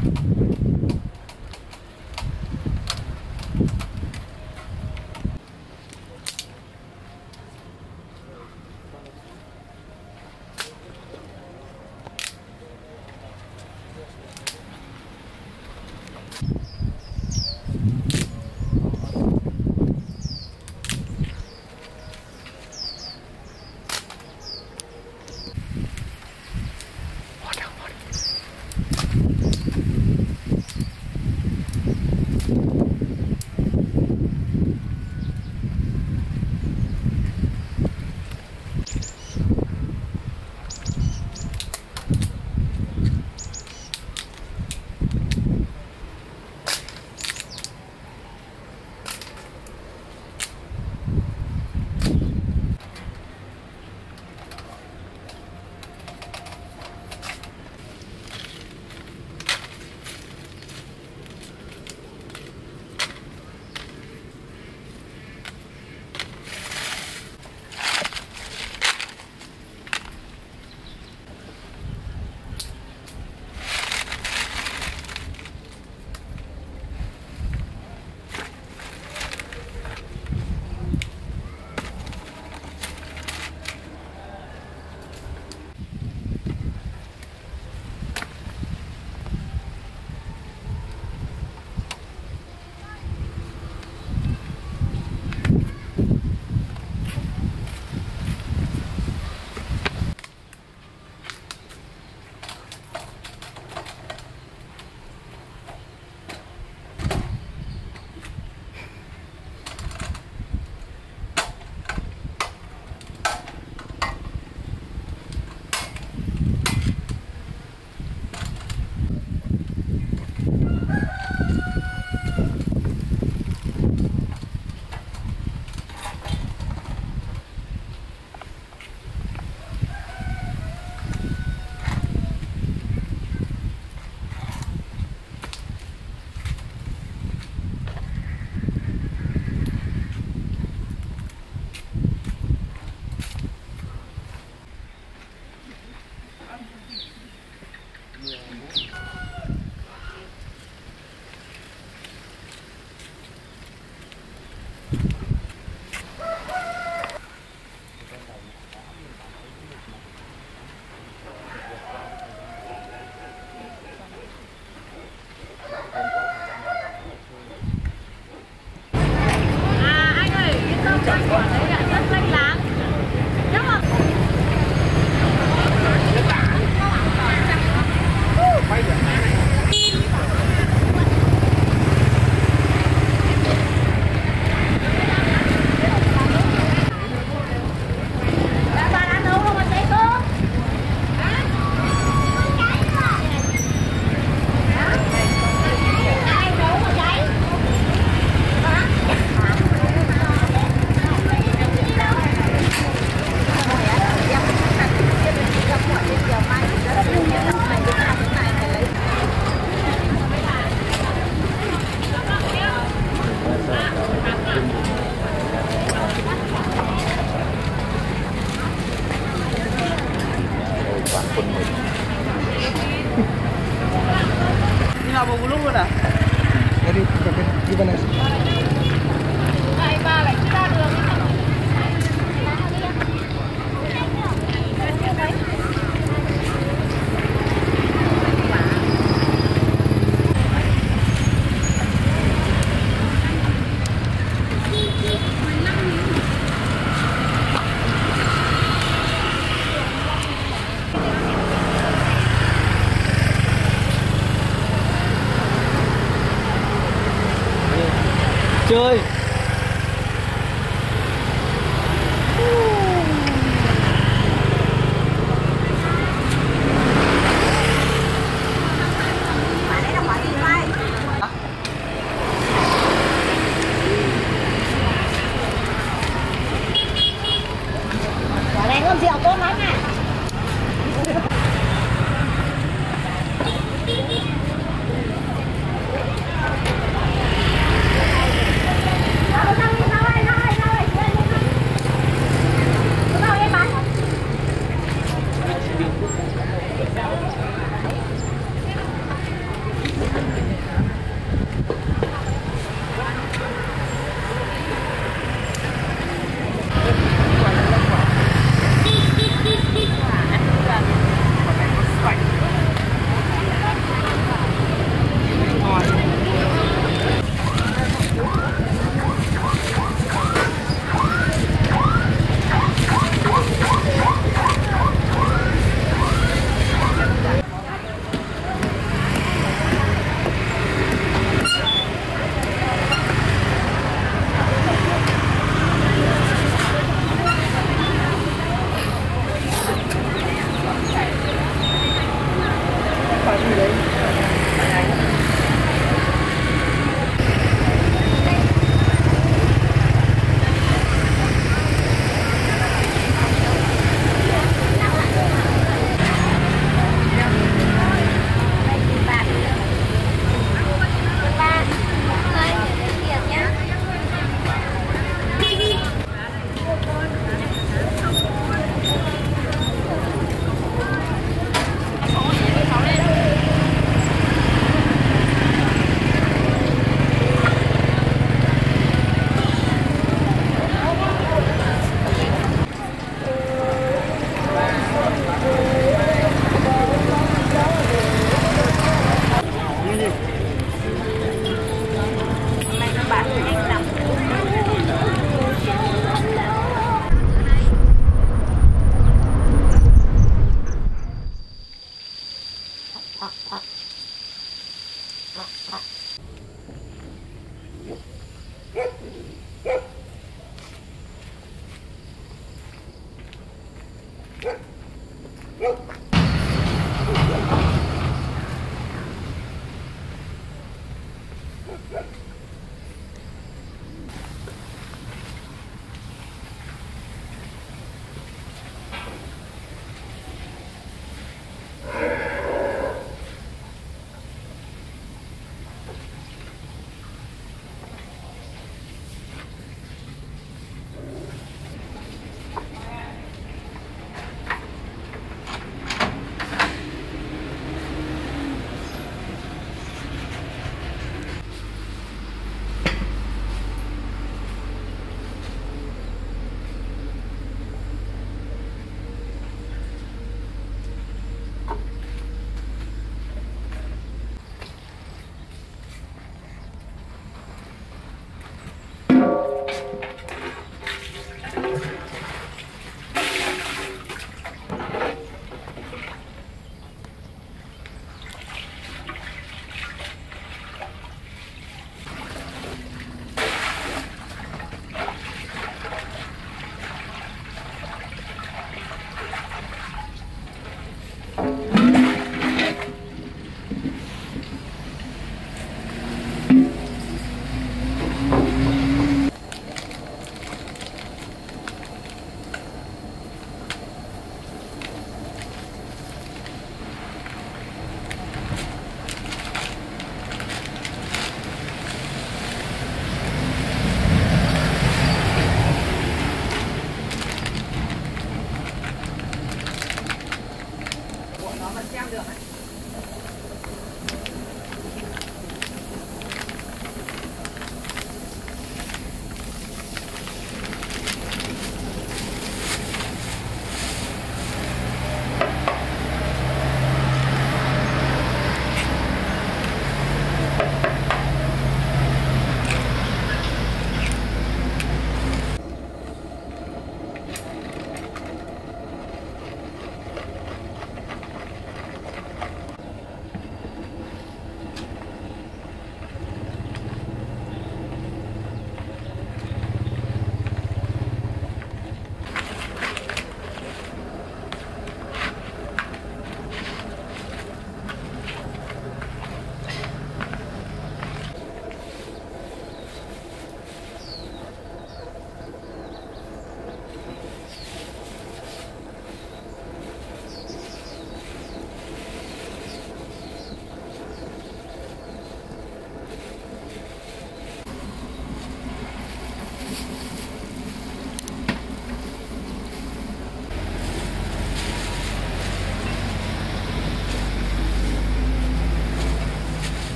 nào một lúc luôn à? Đi bên này. Này bà lại chưa ra đường. Chơi quả này ngon rượu tốt lắm này.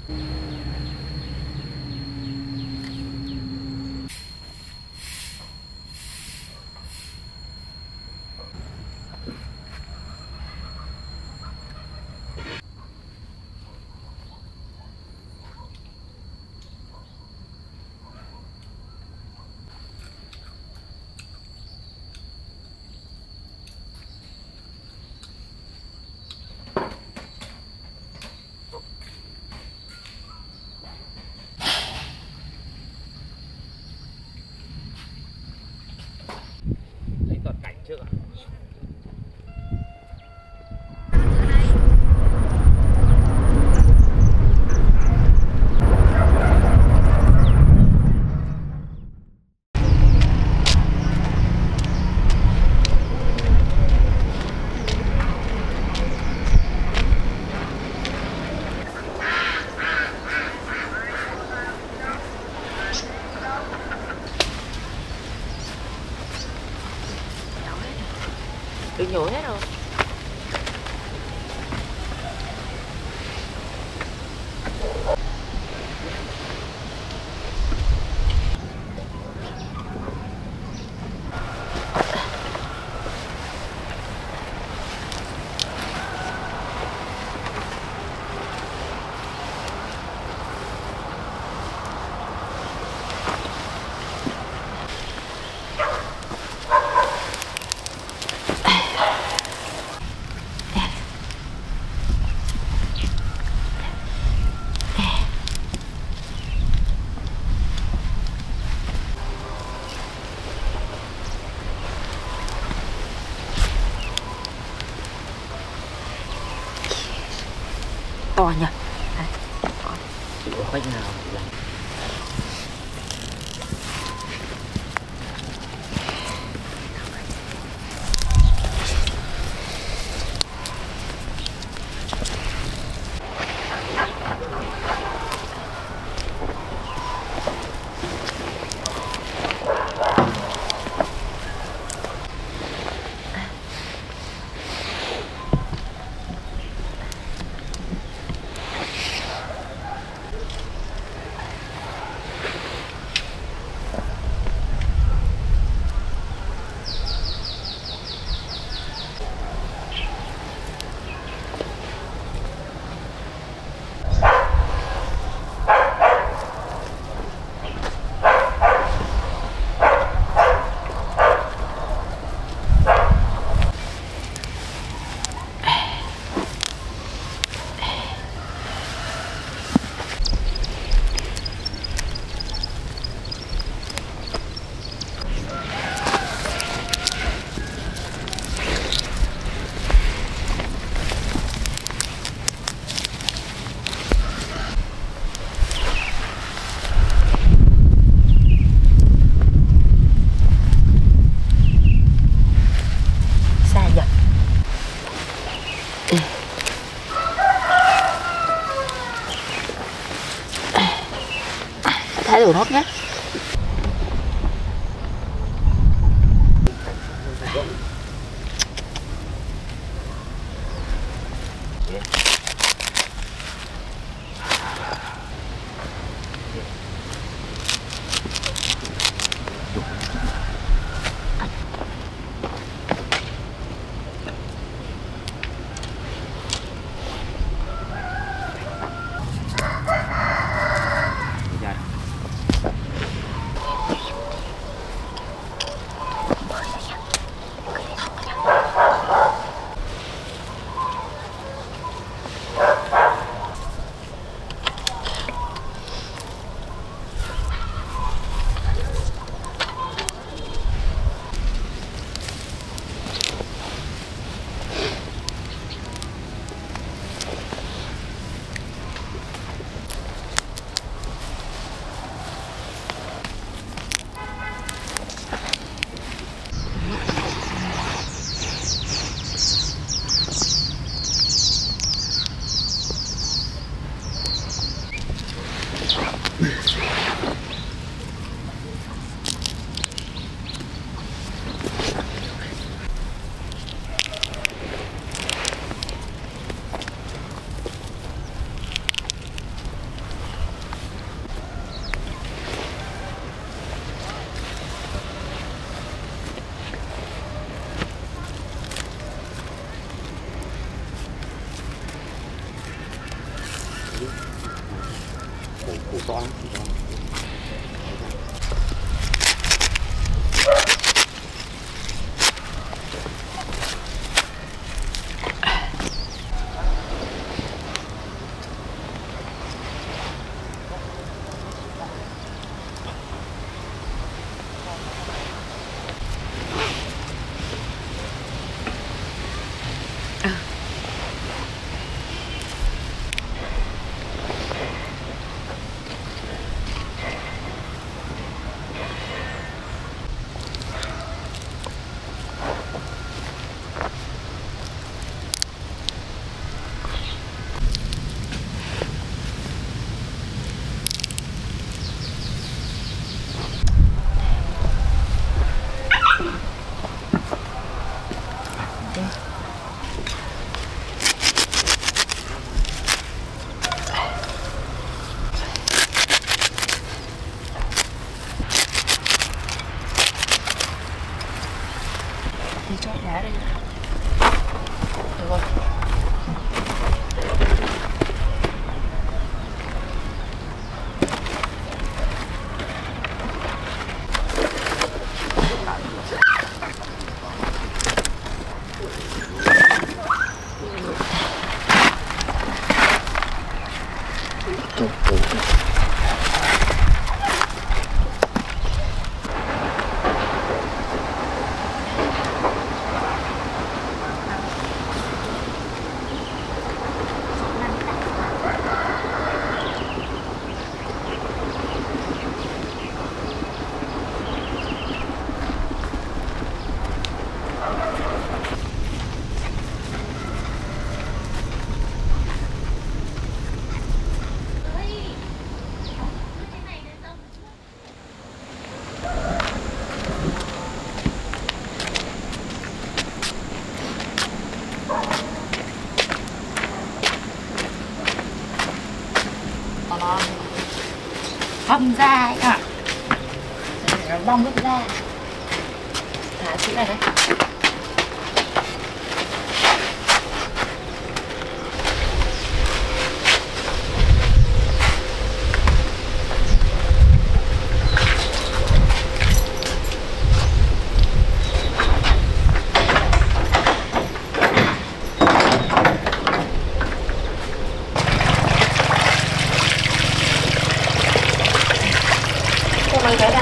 Trước à? Bị nhổ hết rồi. To nhỉ? Chỉ có khách nào làm. Thái đồ nốt nhé. to lắm. Đi cho đá đây. Được rồi. Hâm ra ạ. Nó bong nước ra. Thả chữ này đây. Mấy cái này.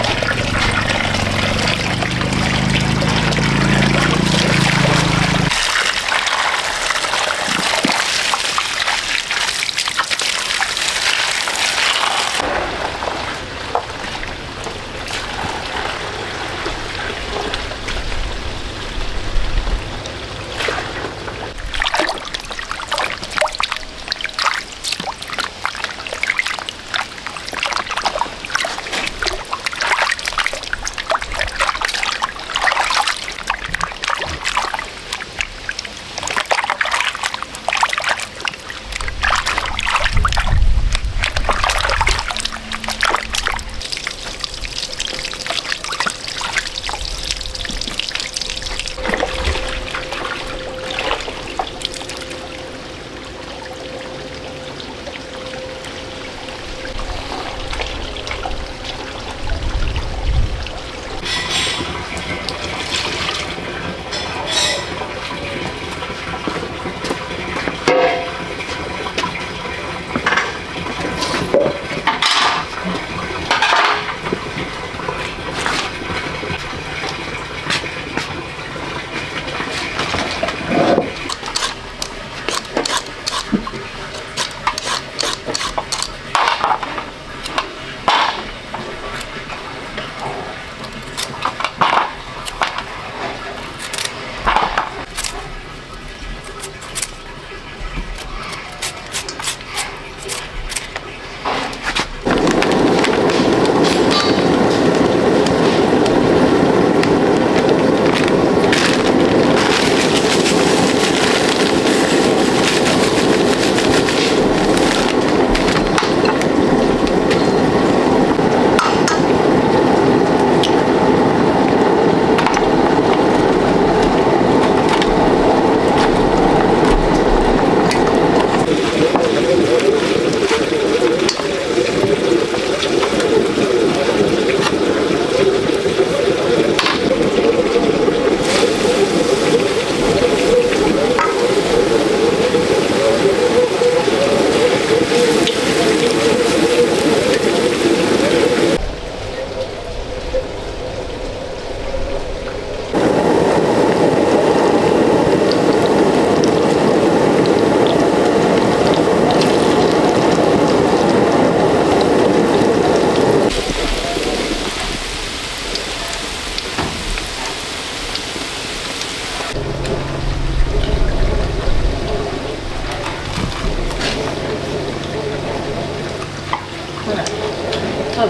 thơm.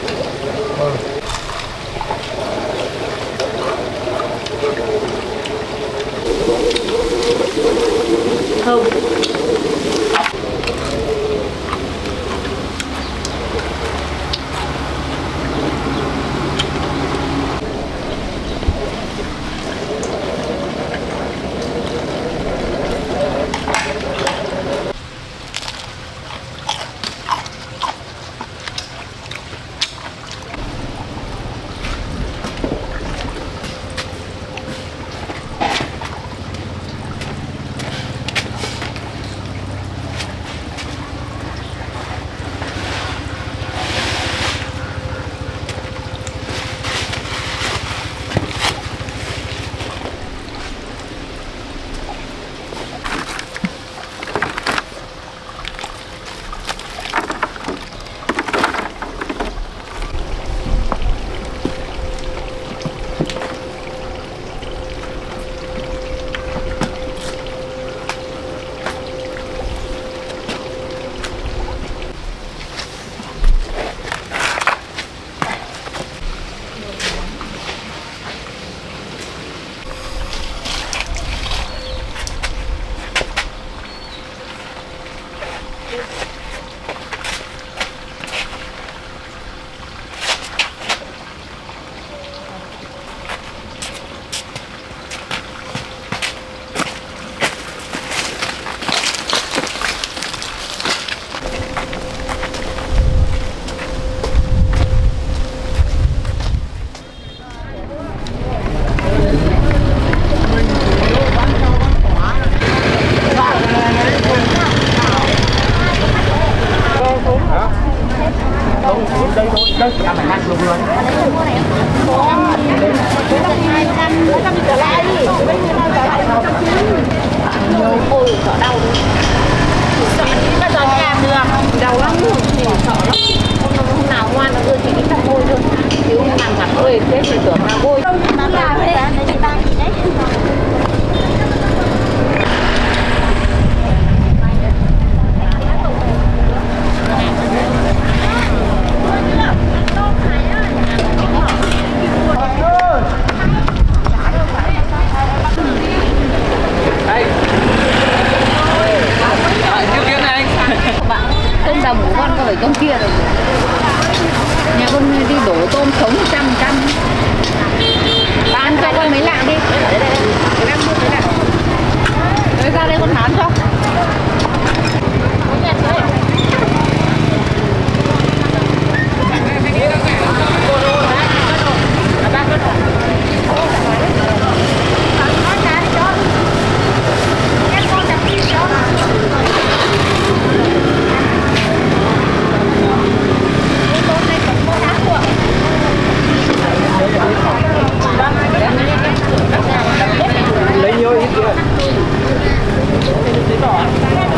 Thơm. Đây chỉ ăn mảnh luôn luôn. Ôi, sợ đau luôn. Sợ đi bao giờ làm được. Đau lắm, sợ lắm. Hôm nào ngoan nó đưa chị đi tặng môi thôi. Chứ không làm mặt ơi, thế thì tưởng là vôi. Nó làm thế, nó đi tăng gì đấy. Tôm đồng của con có phải trong kia rồi. Nhà con đi đổ tôm sống 100%. Bán cho con mấy lạng đi. Đấy, ra đây con bán cho. Lấy nhiều ít kìa.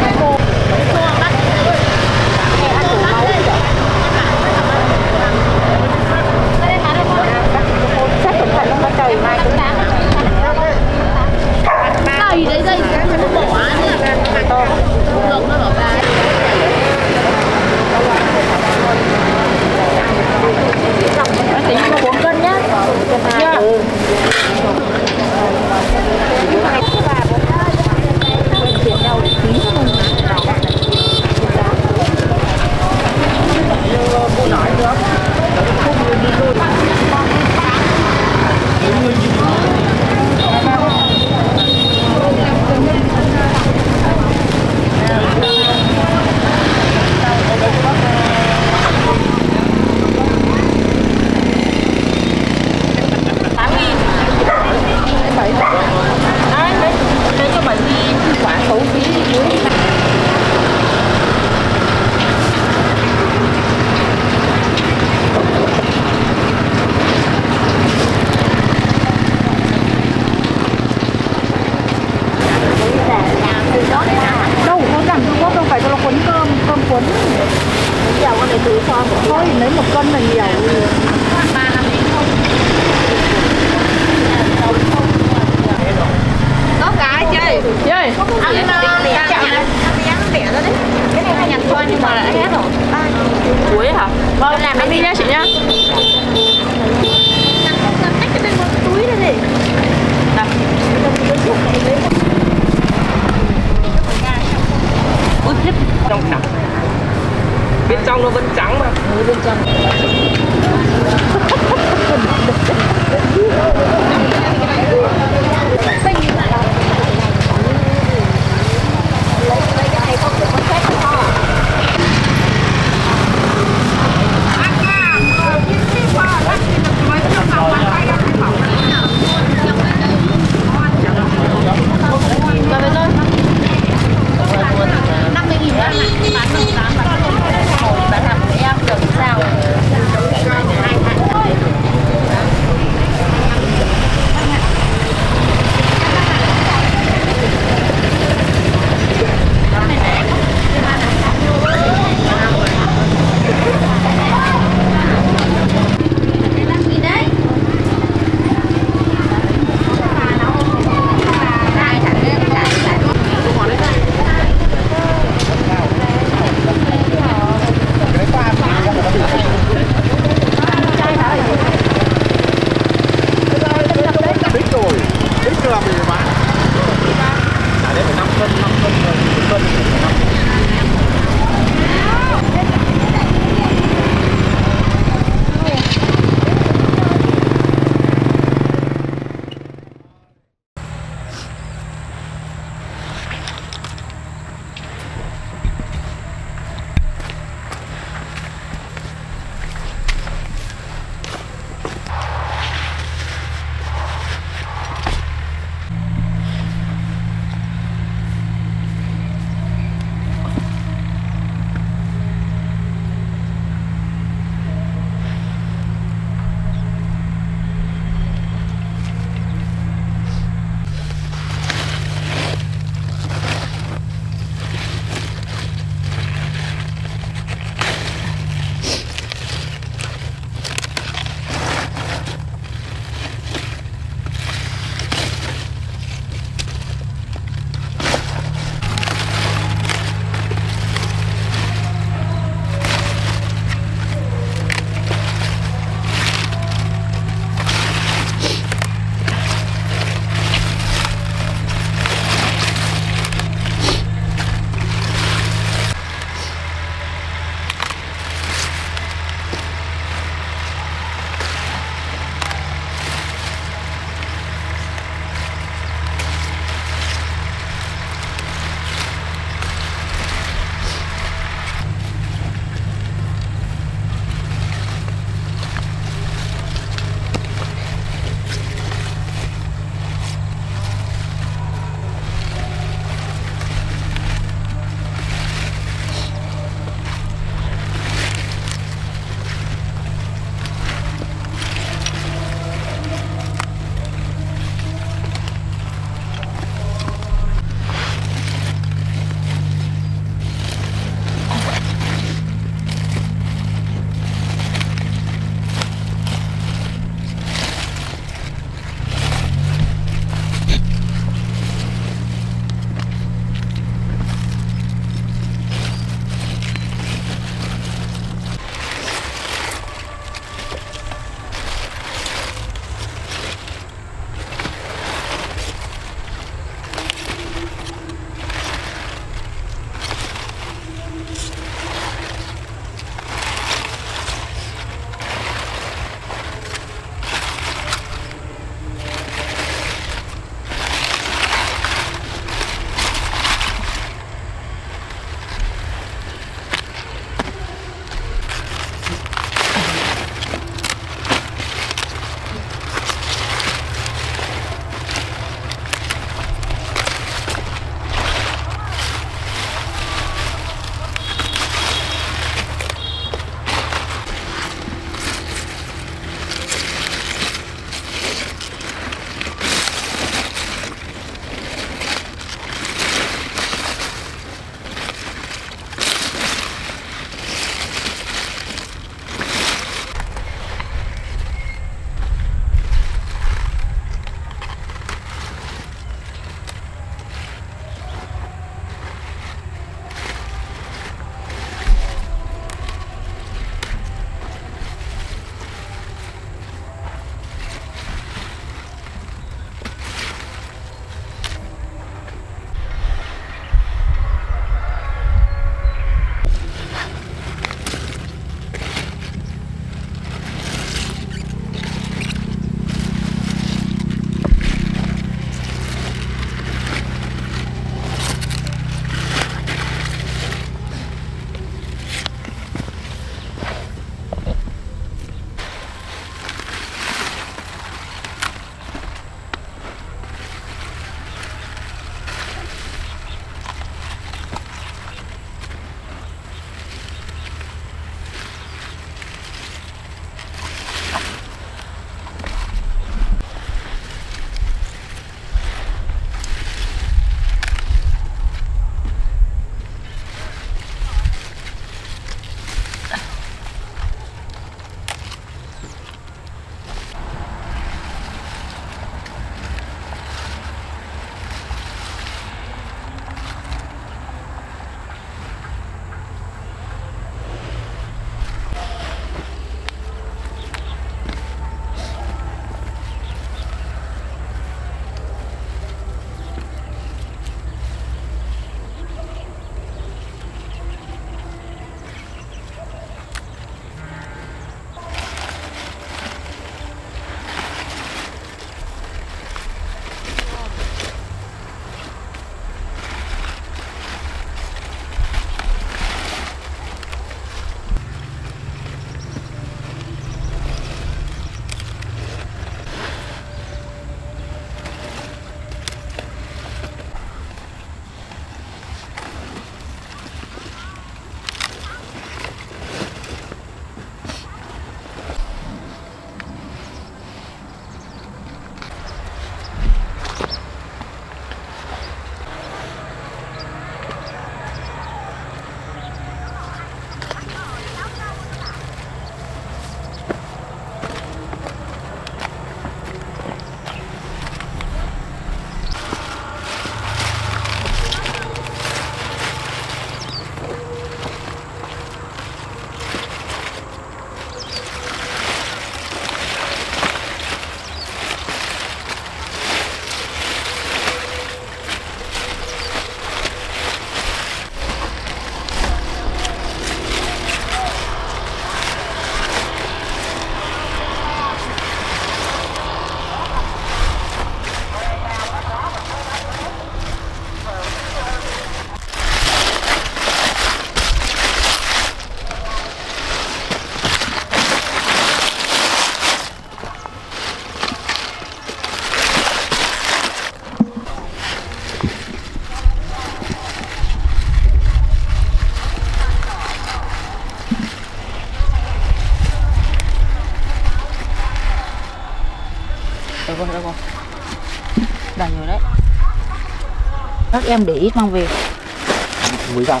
Đầy rồi đấy. Các em để ít mang về. Muối rau.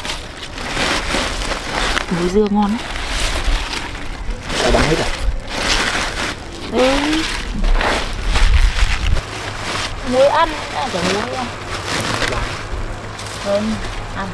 Muối dưa ngon đấy. Đã bán hết rồi. Muối ăn, chẳng muối không? Không, ăn.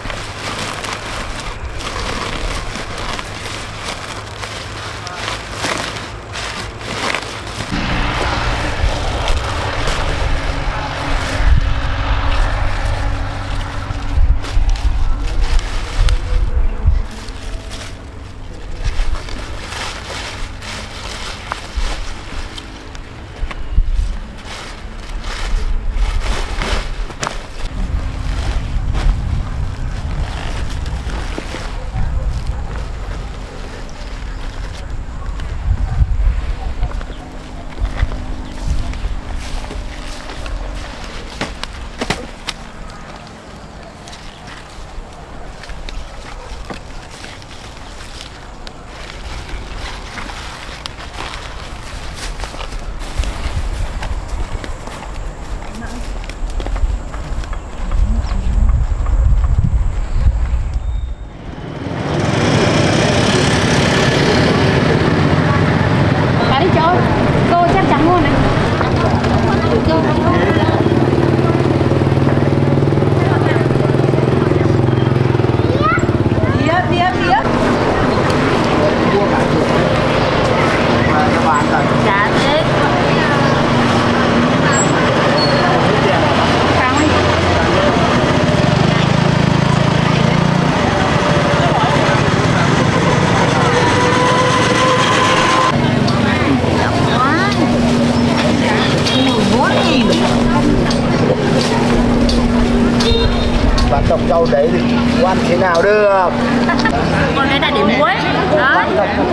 Bán trồng rau đấy thì ăn thế nào được. Còn đây là để muối. Đó.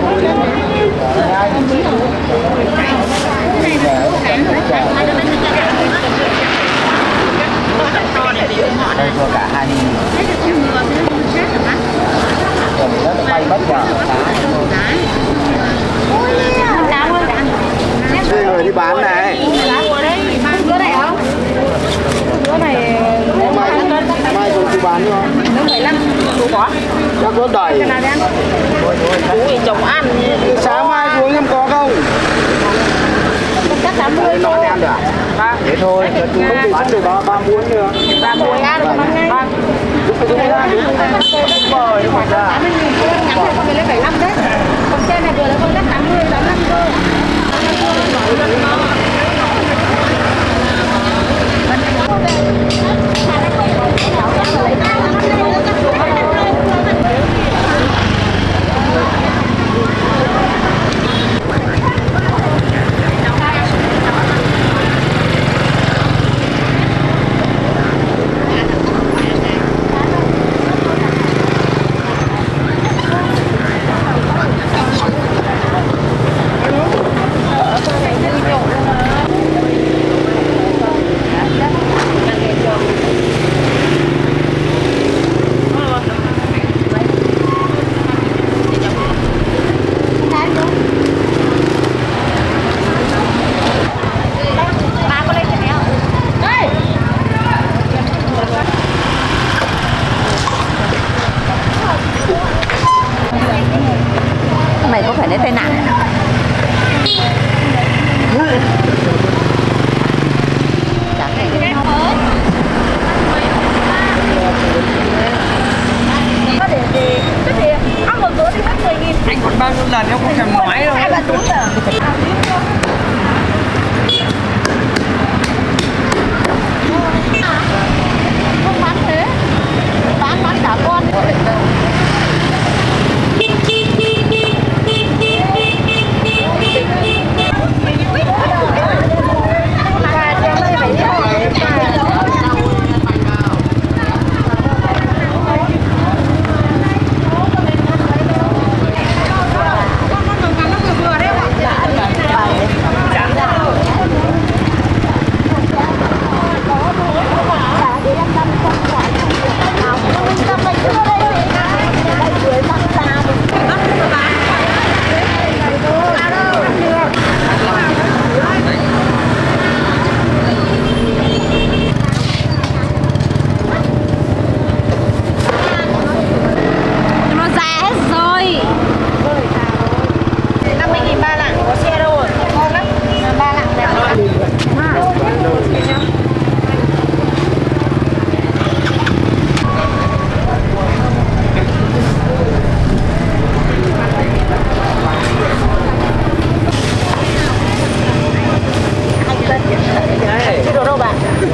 Đây cho cả 2 nó bay mất vào. Đây người đi bán này. Bữa này không? Bữa này Mai rồi đi bán không? nó 15 đủ có. Chắc có đầy. Ui chồng ăn. Sáng mai xuống em có không? Chắc 80 Nó ăn được à? Thế thôi, chú không bị bán được 3 muỗng nữa. 3 muối ăn được không ngay? Mời nó ra. 80.000 nhắm này con lấy 75 đấy. Còn trên này vừa lấy con chắc 80, 85 thôi. Cái đồ đâu bạn?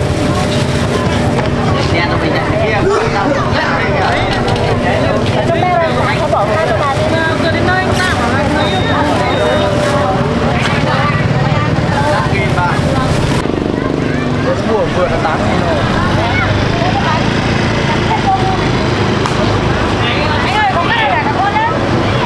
Trong đây là anh có bỏ hai cái Rồi đến nơi cũng tạm rồi. Mua vừa là 8 nghìn rồi. Anh ơi, có cái này là cả con đấy.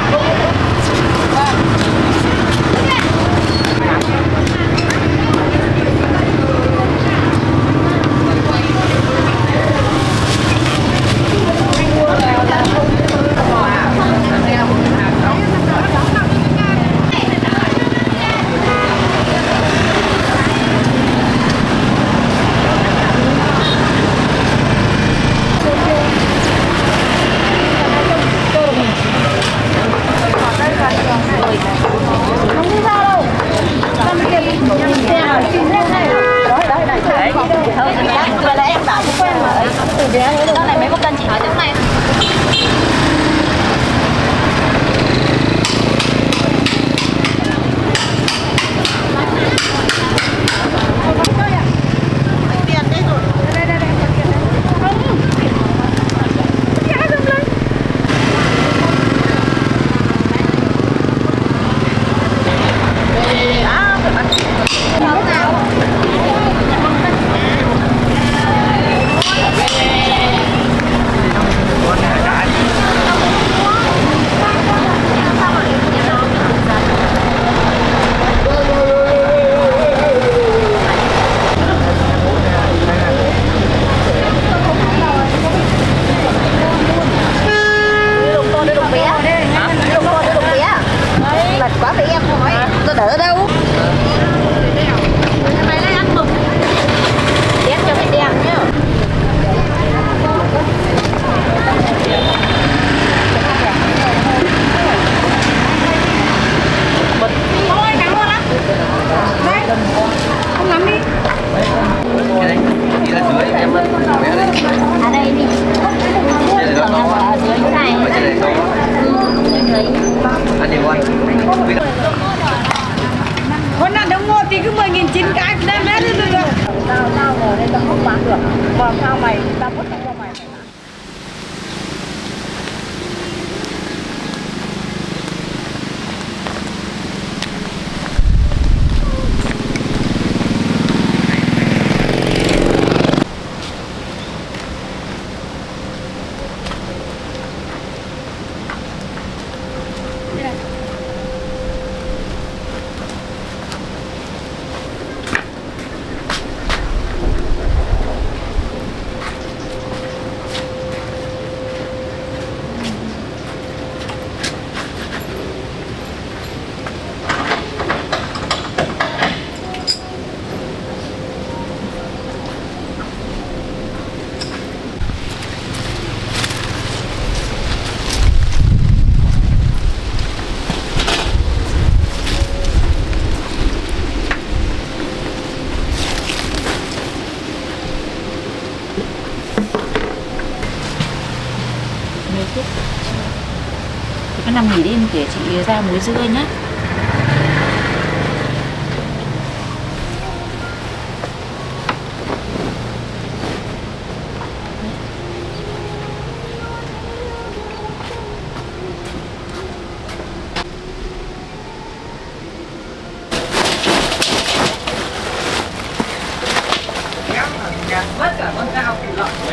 Đó này mấy một cân chị hỏi thế này. Quá phải em hỏi tôi đỡ đâu. Mày lấy ăn mực. Đếm cho cái đen nhá. Thôi cảm ơn lắm. Đây. Không nắm đi. Đi ra dưới em bé đây. À đây đi. Ở dưới cái này. Anh đi quay. Hôm nào đông ngô thì cứ 10.900 cái đem hết đi được. Tao ngồi đây tao không bán được. Còn sao mày tao vứt cho mày. Cái nằm nghỉ đi để chị ra muối dưa nhé. Mất cả con dao thịt lợn của mình.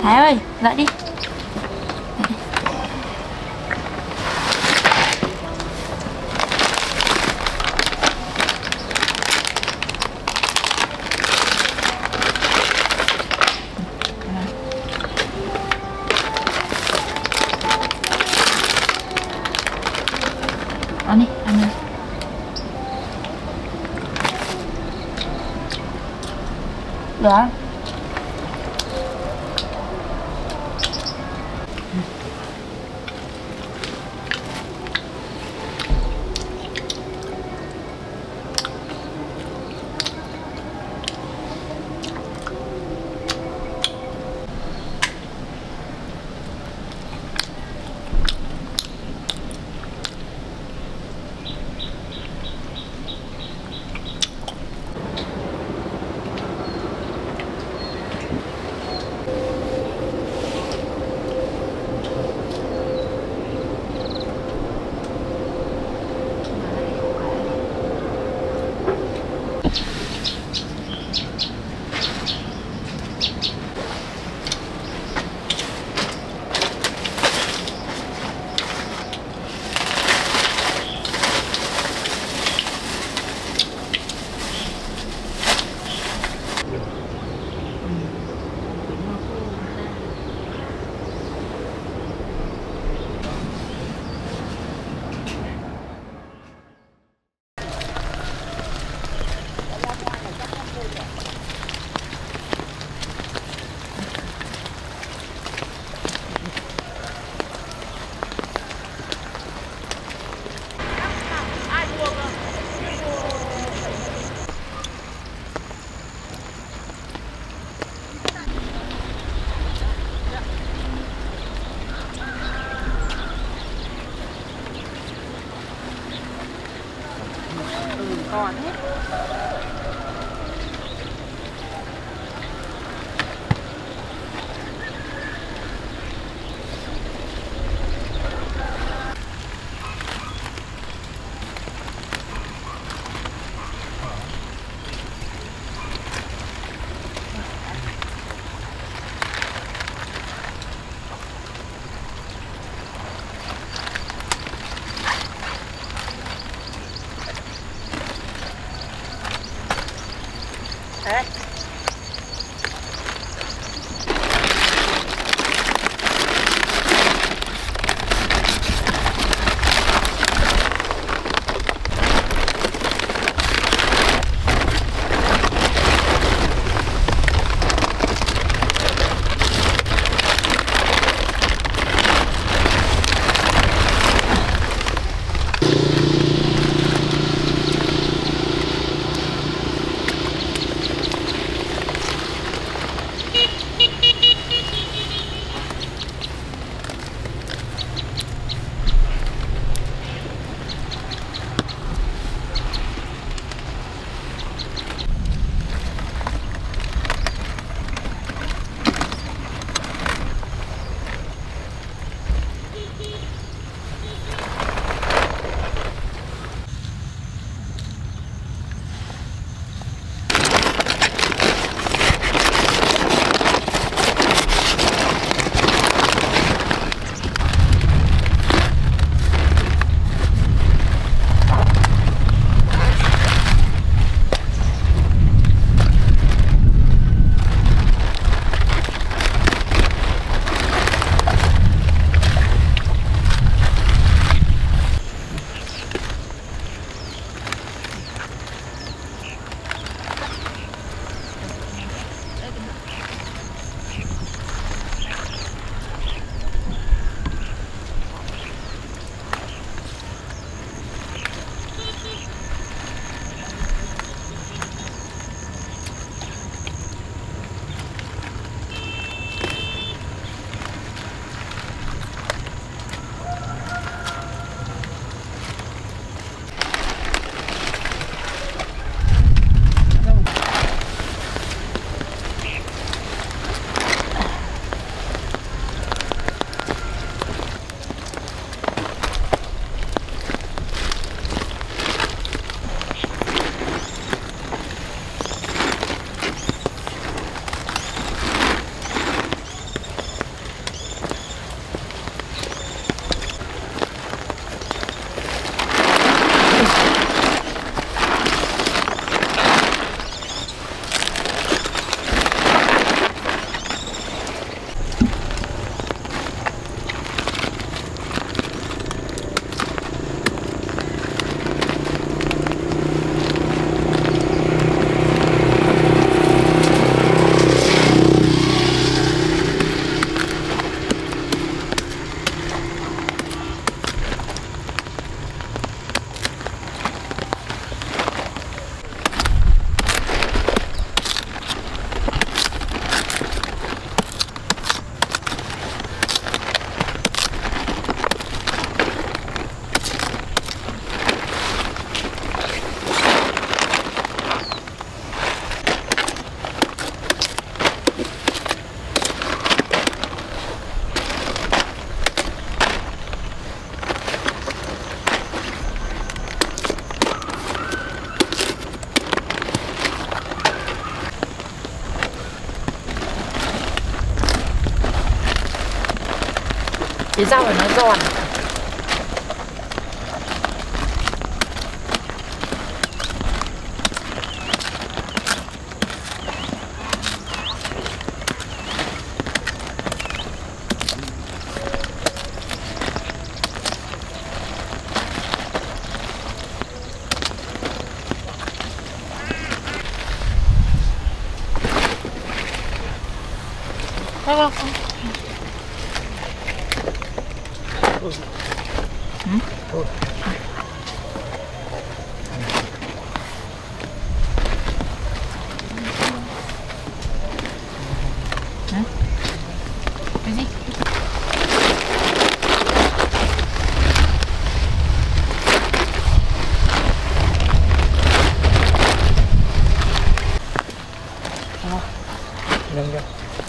Thái ơi, dậy đi. Ăn đi, ăn đi. Được không? Còn hết. Đấy. Cái rau này nó giòn. Vâng. Cái gì? Nâng ra.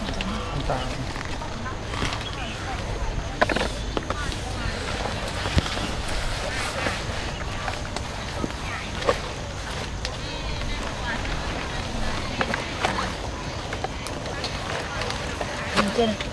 Trên này.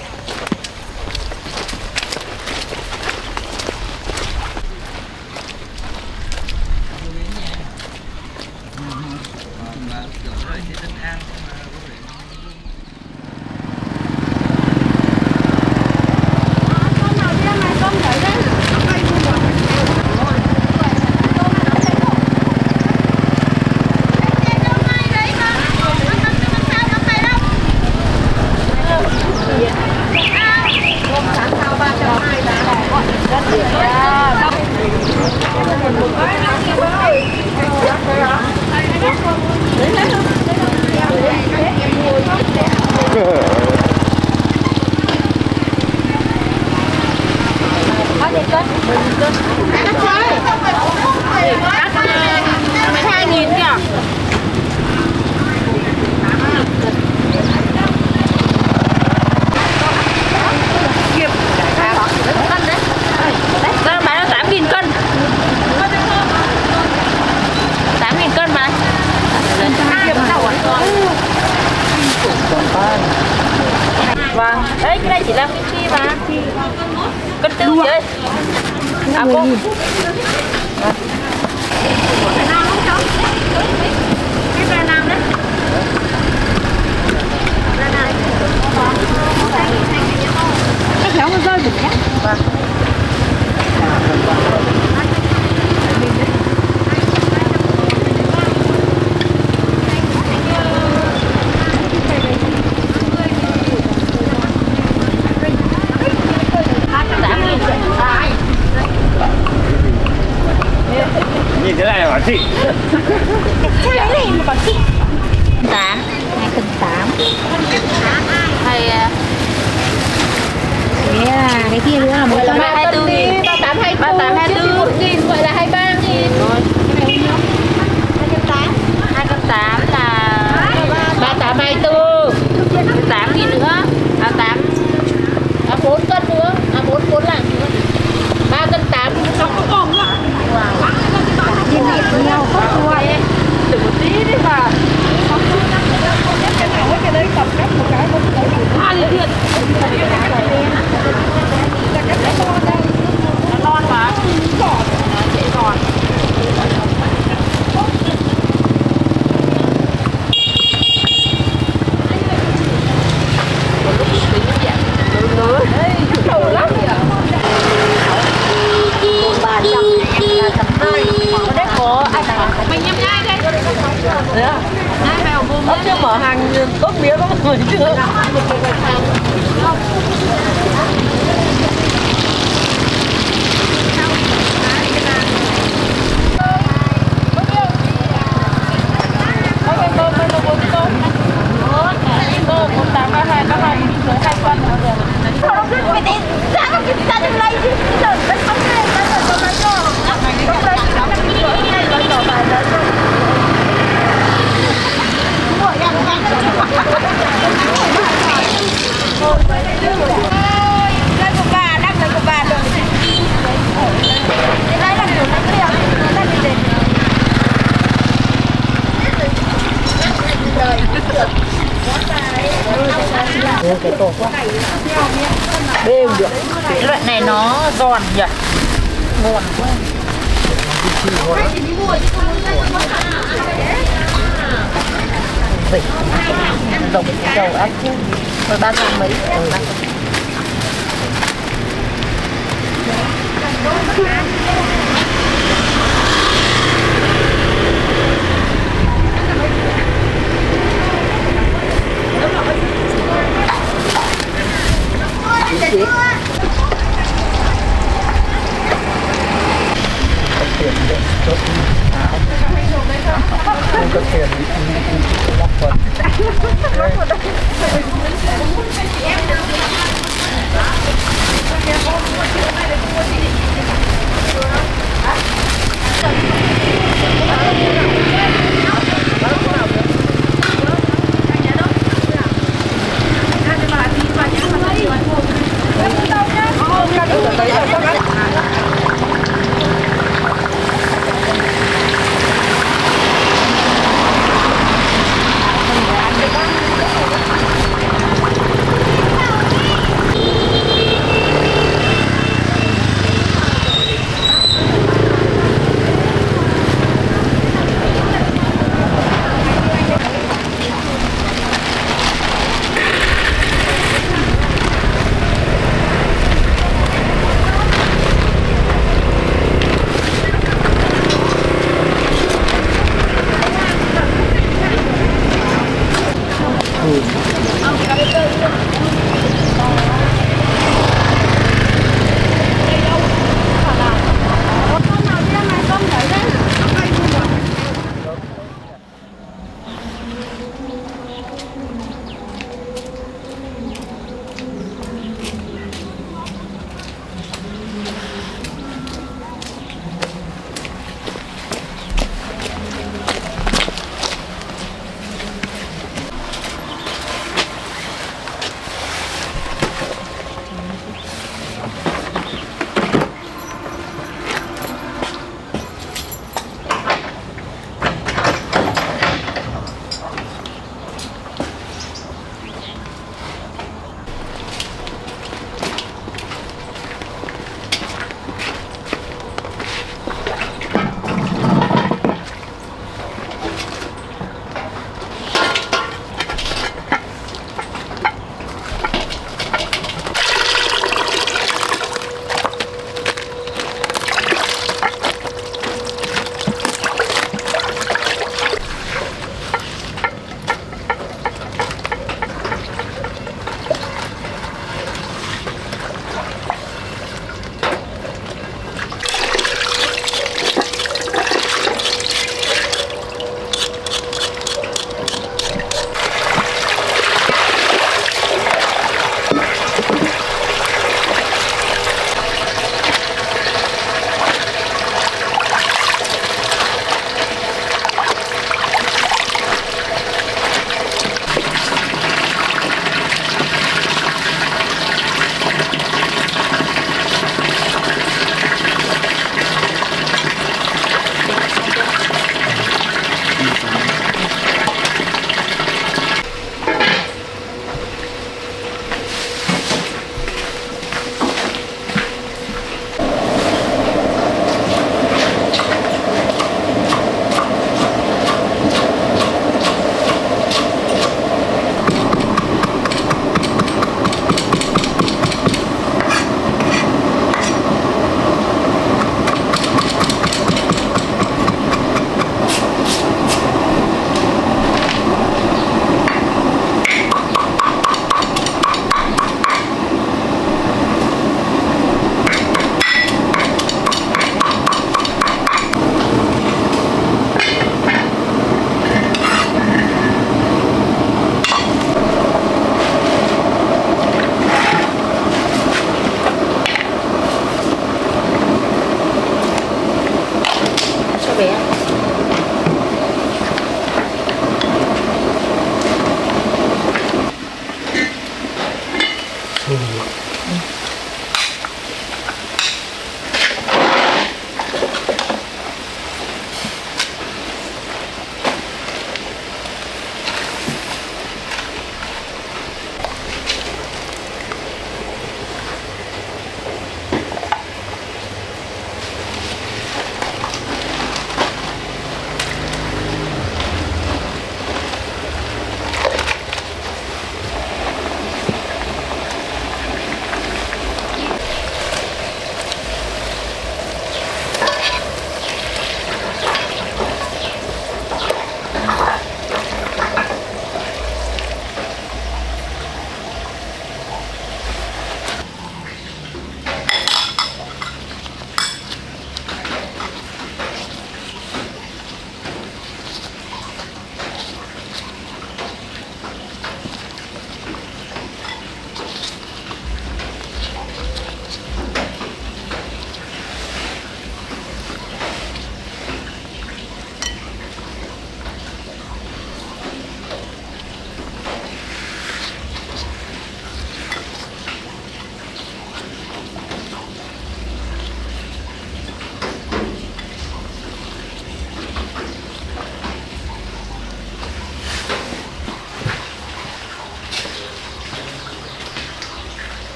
Vâng, đấy cái này chỉ là chi mà cân tư chơi. À cô. Cái về làm đấy. Cái khéo nó rơi được nhé. Vâng. Nhìn thế này hả chị? Cái này mà còn chị 8 2 hay cái kia nữa là 124 nghìn 3824 1.000 vậy là 23.000 rồi. 208 là 3824 8 nghìn nữa 8 4 cân nữa 4 lạng nữa 3 cân 8 không có còn nữa. nhiều không thua Đừng một tí đi mà. Cái nào cái đấy cầm cắt một cái không có liền liền. Nó non mà. Giòn. Dễ giòn. Ông chưa mở hàng tốt mía có người chưa? cái to quá. Bêu được. Cái loại này nó giòn nhỉ. Ngon quá. Dịch rồng dầu áp chứ. Rồi 300 mấy. Không có tiền thì lắp phần.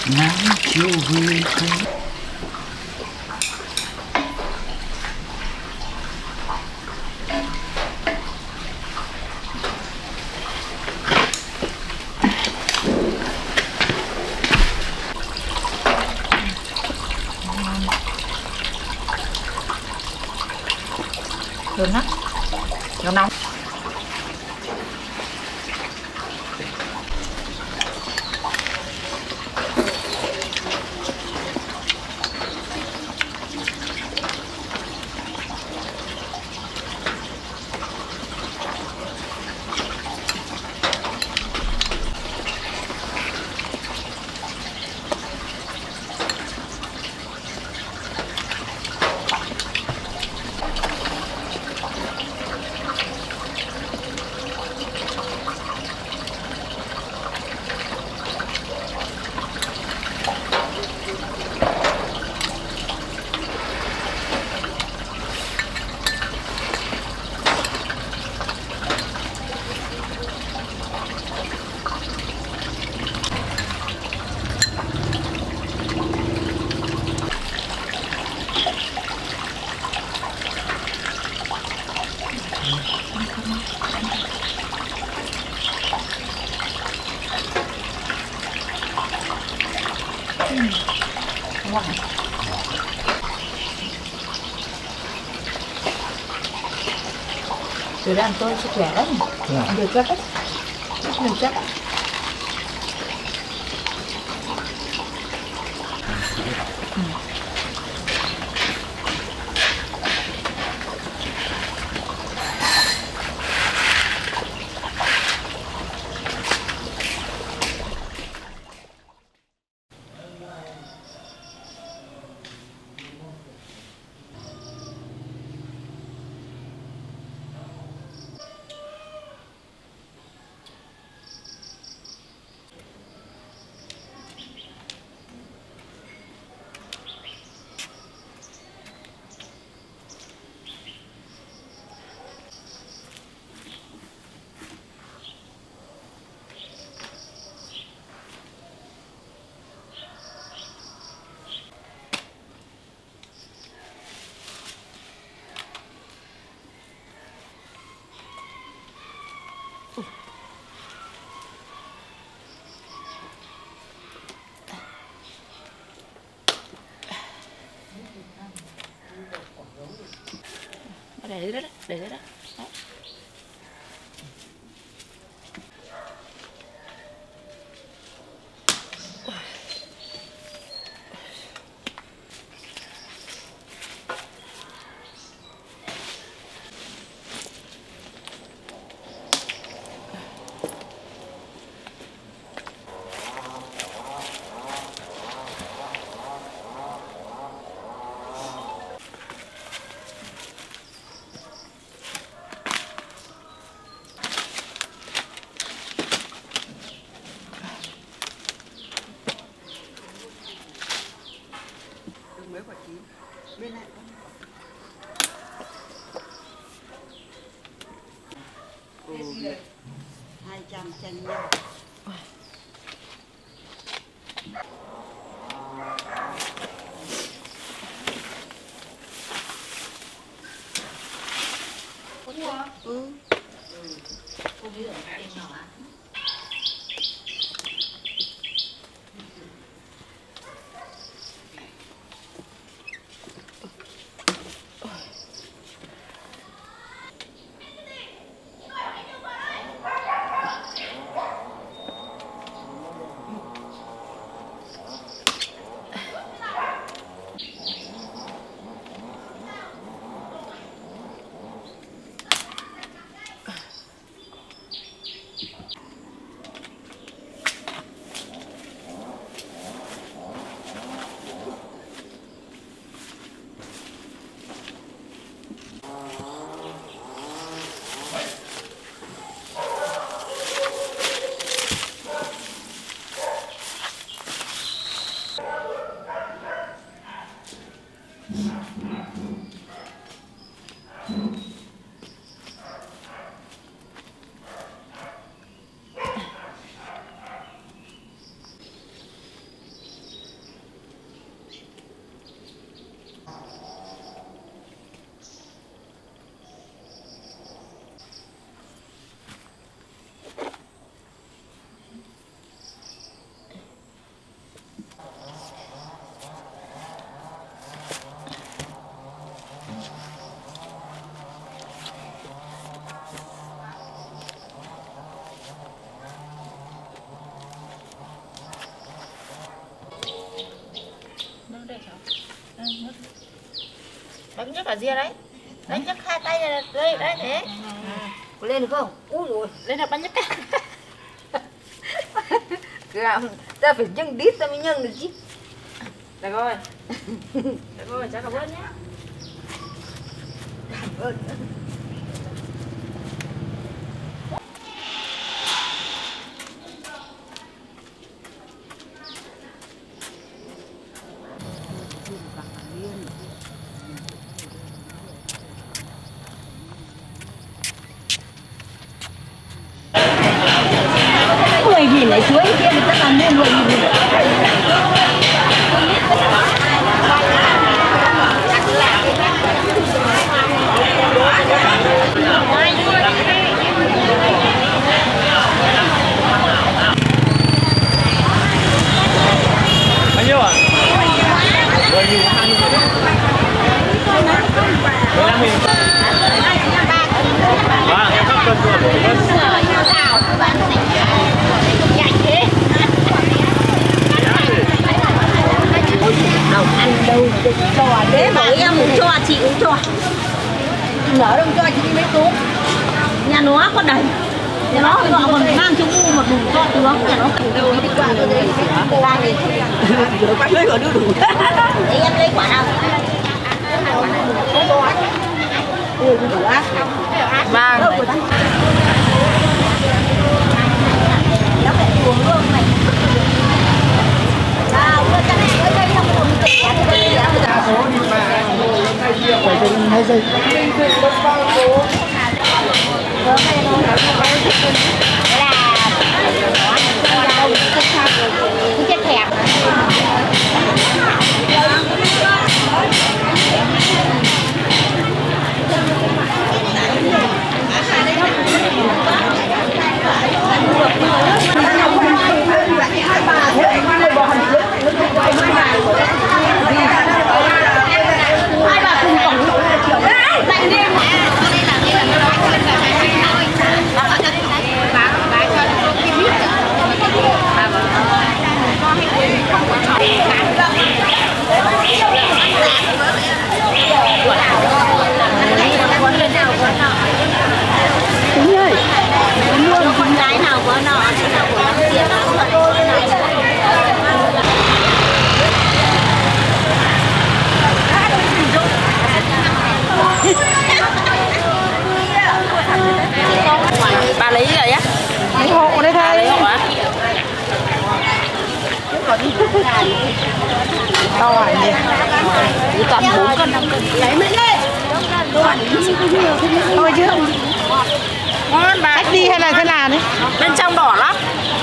nắng chiều về không. Thơm lắm, nóng nóng. Ngon. Từ đây ăn tôi sức khỏe lắm. Nhiều chất đấy. Rất nhiều chất. Để đó, để đó. Đó. Bên này có 200 chanh nhau. Ừ. Đánh nhấc cả ria đấy. Đánh nhấc hai tay này đây, đấy thế. Lên được không? Úi rồi. Lên được bánh nhấc. Ta phải nhân đít ta mới nhân được chứ. Được rồi. Được rồi, cháu cảm ơn nhé. Cảm ơn. Nhìn lại chuối kia thì tất là mua 10.000. Bao nhiêu ạ? 10.000. 15.000. Vâng, em các cân luôn. Đâu ăn đâu cho thế mà em cũng cho chị cũng cho. Nở đâu cho chị mấy tú. Nhà nó có đầy. Nhà nó còn mang cho mua một đủ cho tướng. Nhà nó cần đâu đi qua cho đấy. 3.000. Rồi quay lấy rồi đưa đủ. Để em lấy quả nào? Ui đủ ác. Vâng. Nó phải uống luôn này. Bà lấy gì vậy á? Lấy hộ đây thôi. Lấy hộ á? Đau hẳn nhỉ? Chỉ toàn 4 cân 5 cân. Lấy mấy lên. Thôi chứ không. Ngon bà. Cách đi hay là thế nào đấy? Bên trong đỏ lắm.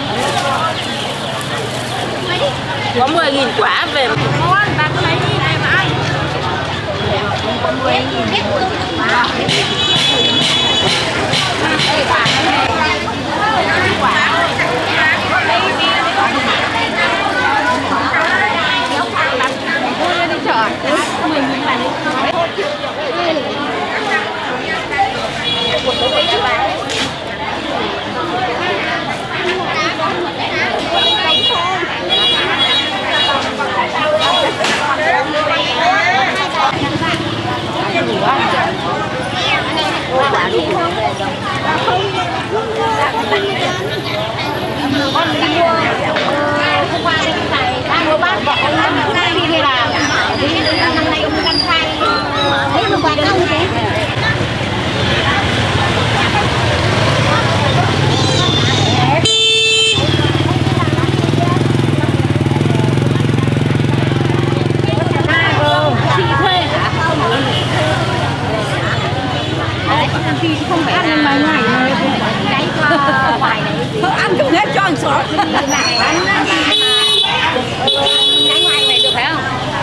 Có 10.000 quả về. Ngon, bà cứ lấy đi này mà ăn. Có 10.000. Con đi mua hôm qua đi xài mua bát vợ đi về làm năm nay ông đăng khai thấy nó quạt đâu thế. Không phải ăn mấy ngày này đấy vài này ăn chung hết cho anh sót này đánh ngoài này được phải không?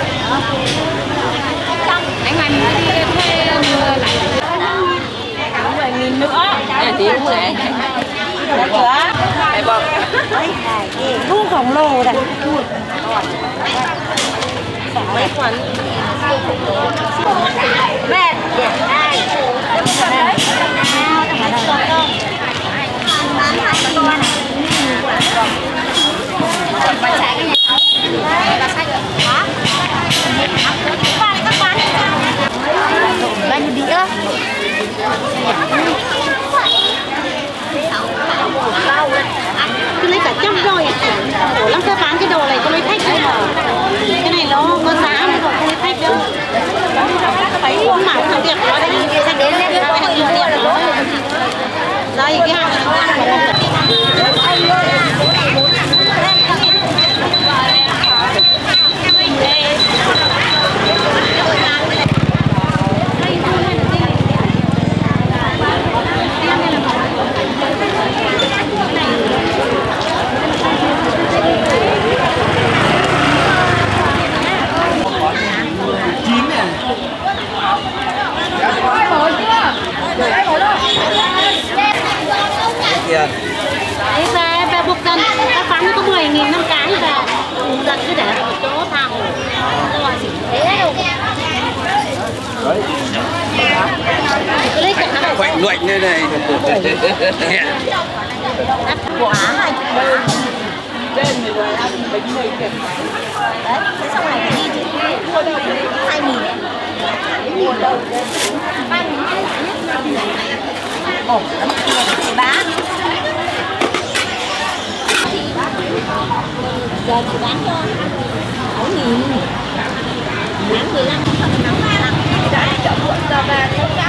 Đánh ngoài mình đi thuê người lại 10.000 nữa để tí cũng rẻ đấy quá để bọc thu khổng lồ này mấy quán mệt đây bà chạy cái nhà bà sách hả? Các quán Quạnh luạnh đây này. Quả 20 đấy, thế xong này đi chứ 2.000 mua đâu 3.000 ồ bán giờ chị bán cho 6.000 bán 15 phần 15 đã chợ muộn giờ về không cam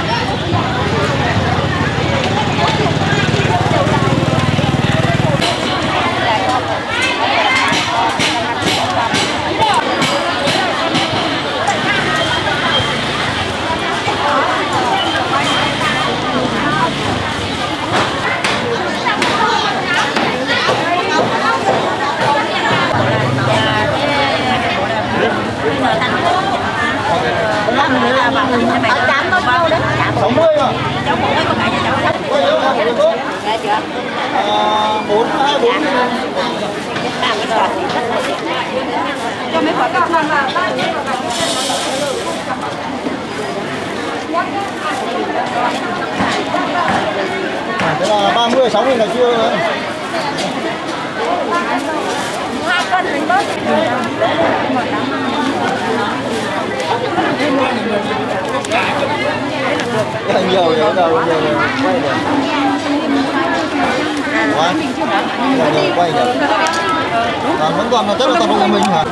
ở chạm bao nhiêu đấy? 60 mà. Cháu một có cả nhà cháu hết. Dạ chưa? 4 2 4. Cho mấy quả cam vào. Thế là 30 60 là chưa đấy. 2 cân mình bớt. Nhiều rồi đâu nhiều rồi quay được. Quá. Rồi quay được. Vẫn còn là rất là toàn bộ của mình hả?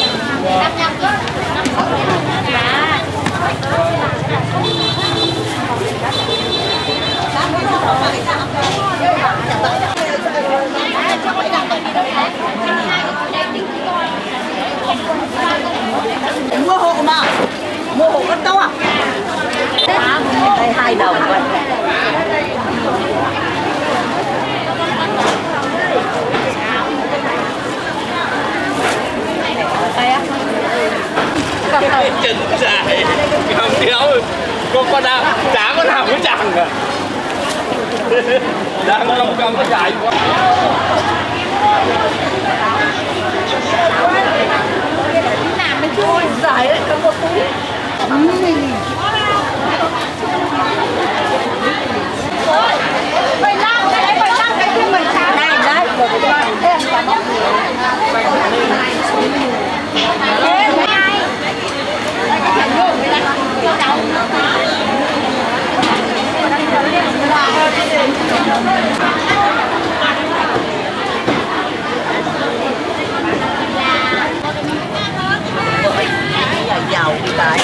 Mua hộ mà. Mua hộ con to à? Đây 2 đồng vậy. Chân dài, cầm kéo, con nào, chả có nào mới chẳng cả. Đang có lông cầm nó dài quá. Làm cái chui dài lại có một túi. Mày lao cái kia mình sao? Này đấy, giàu cái.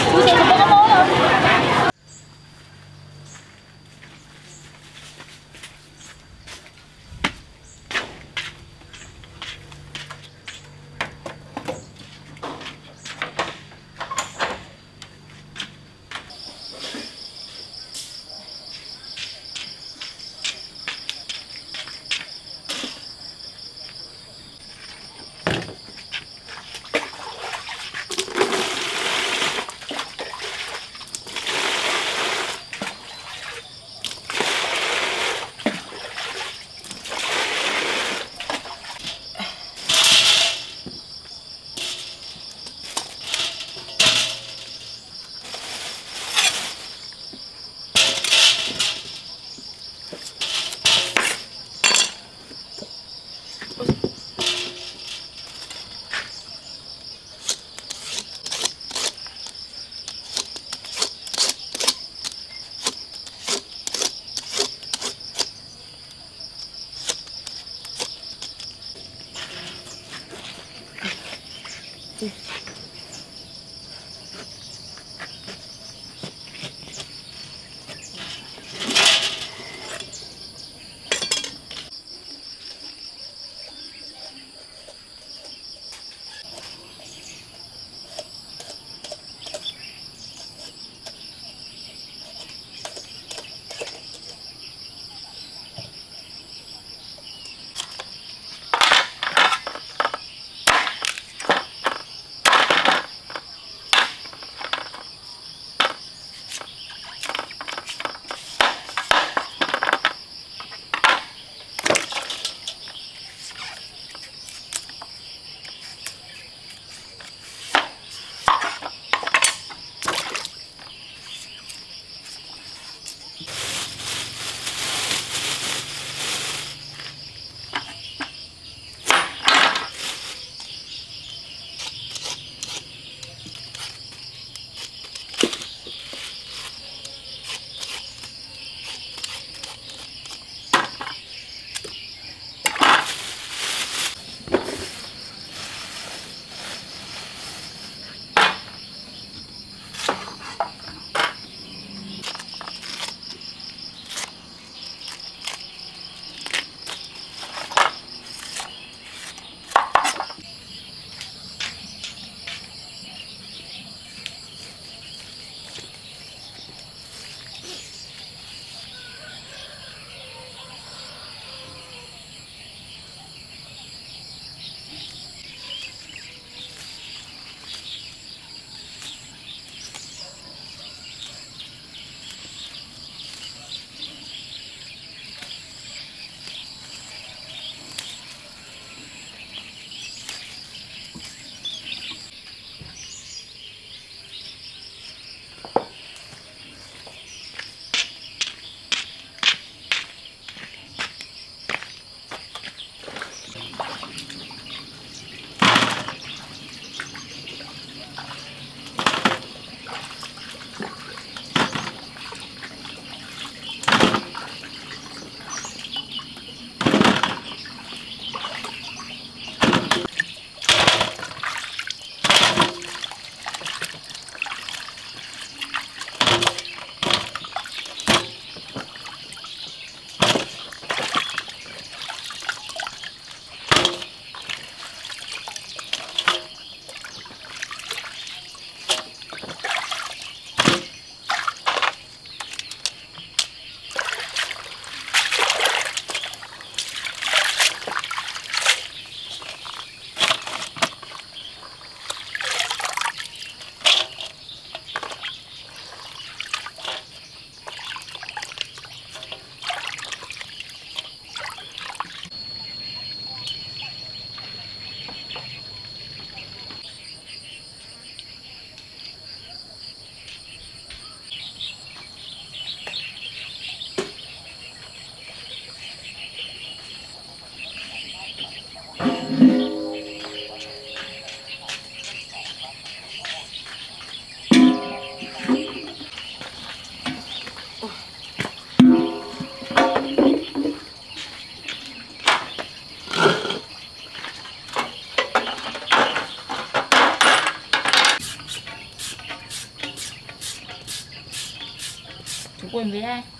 chủ quyền với ai.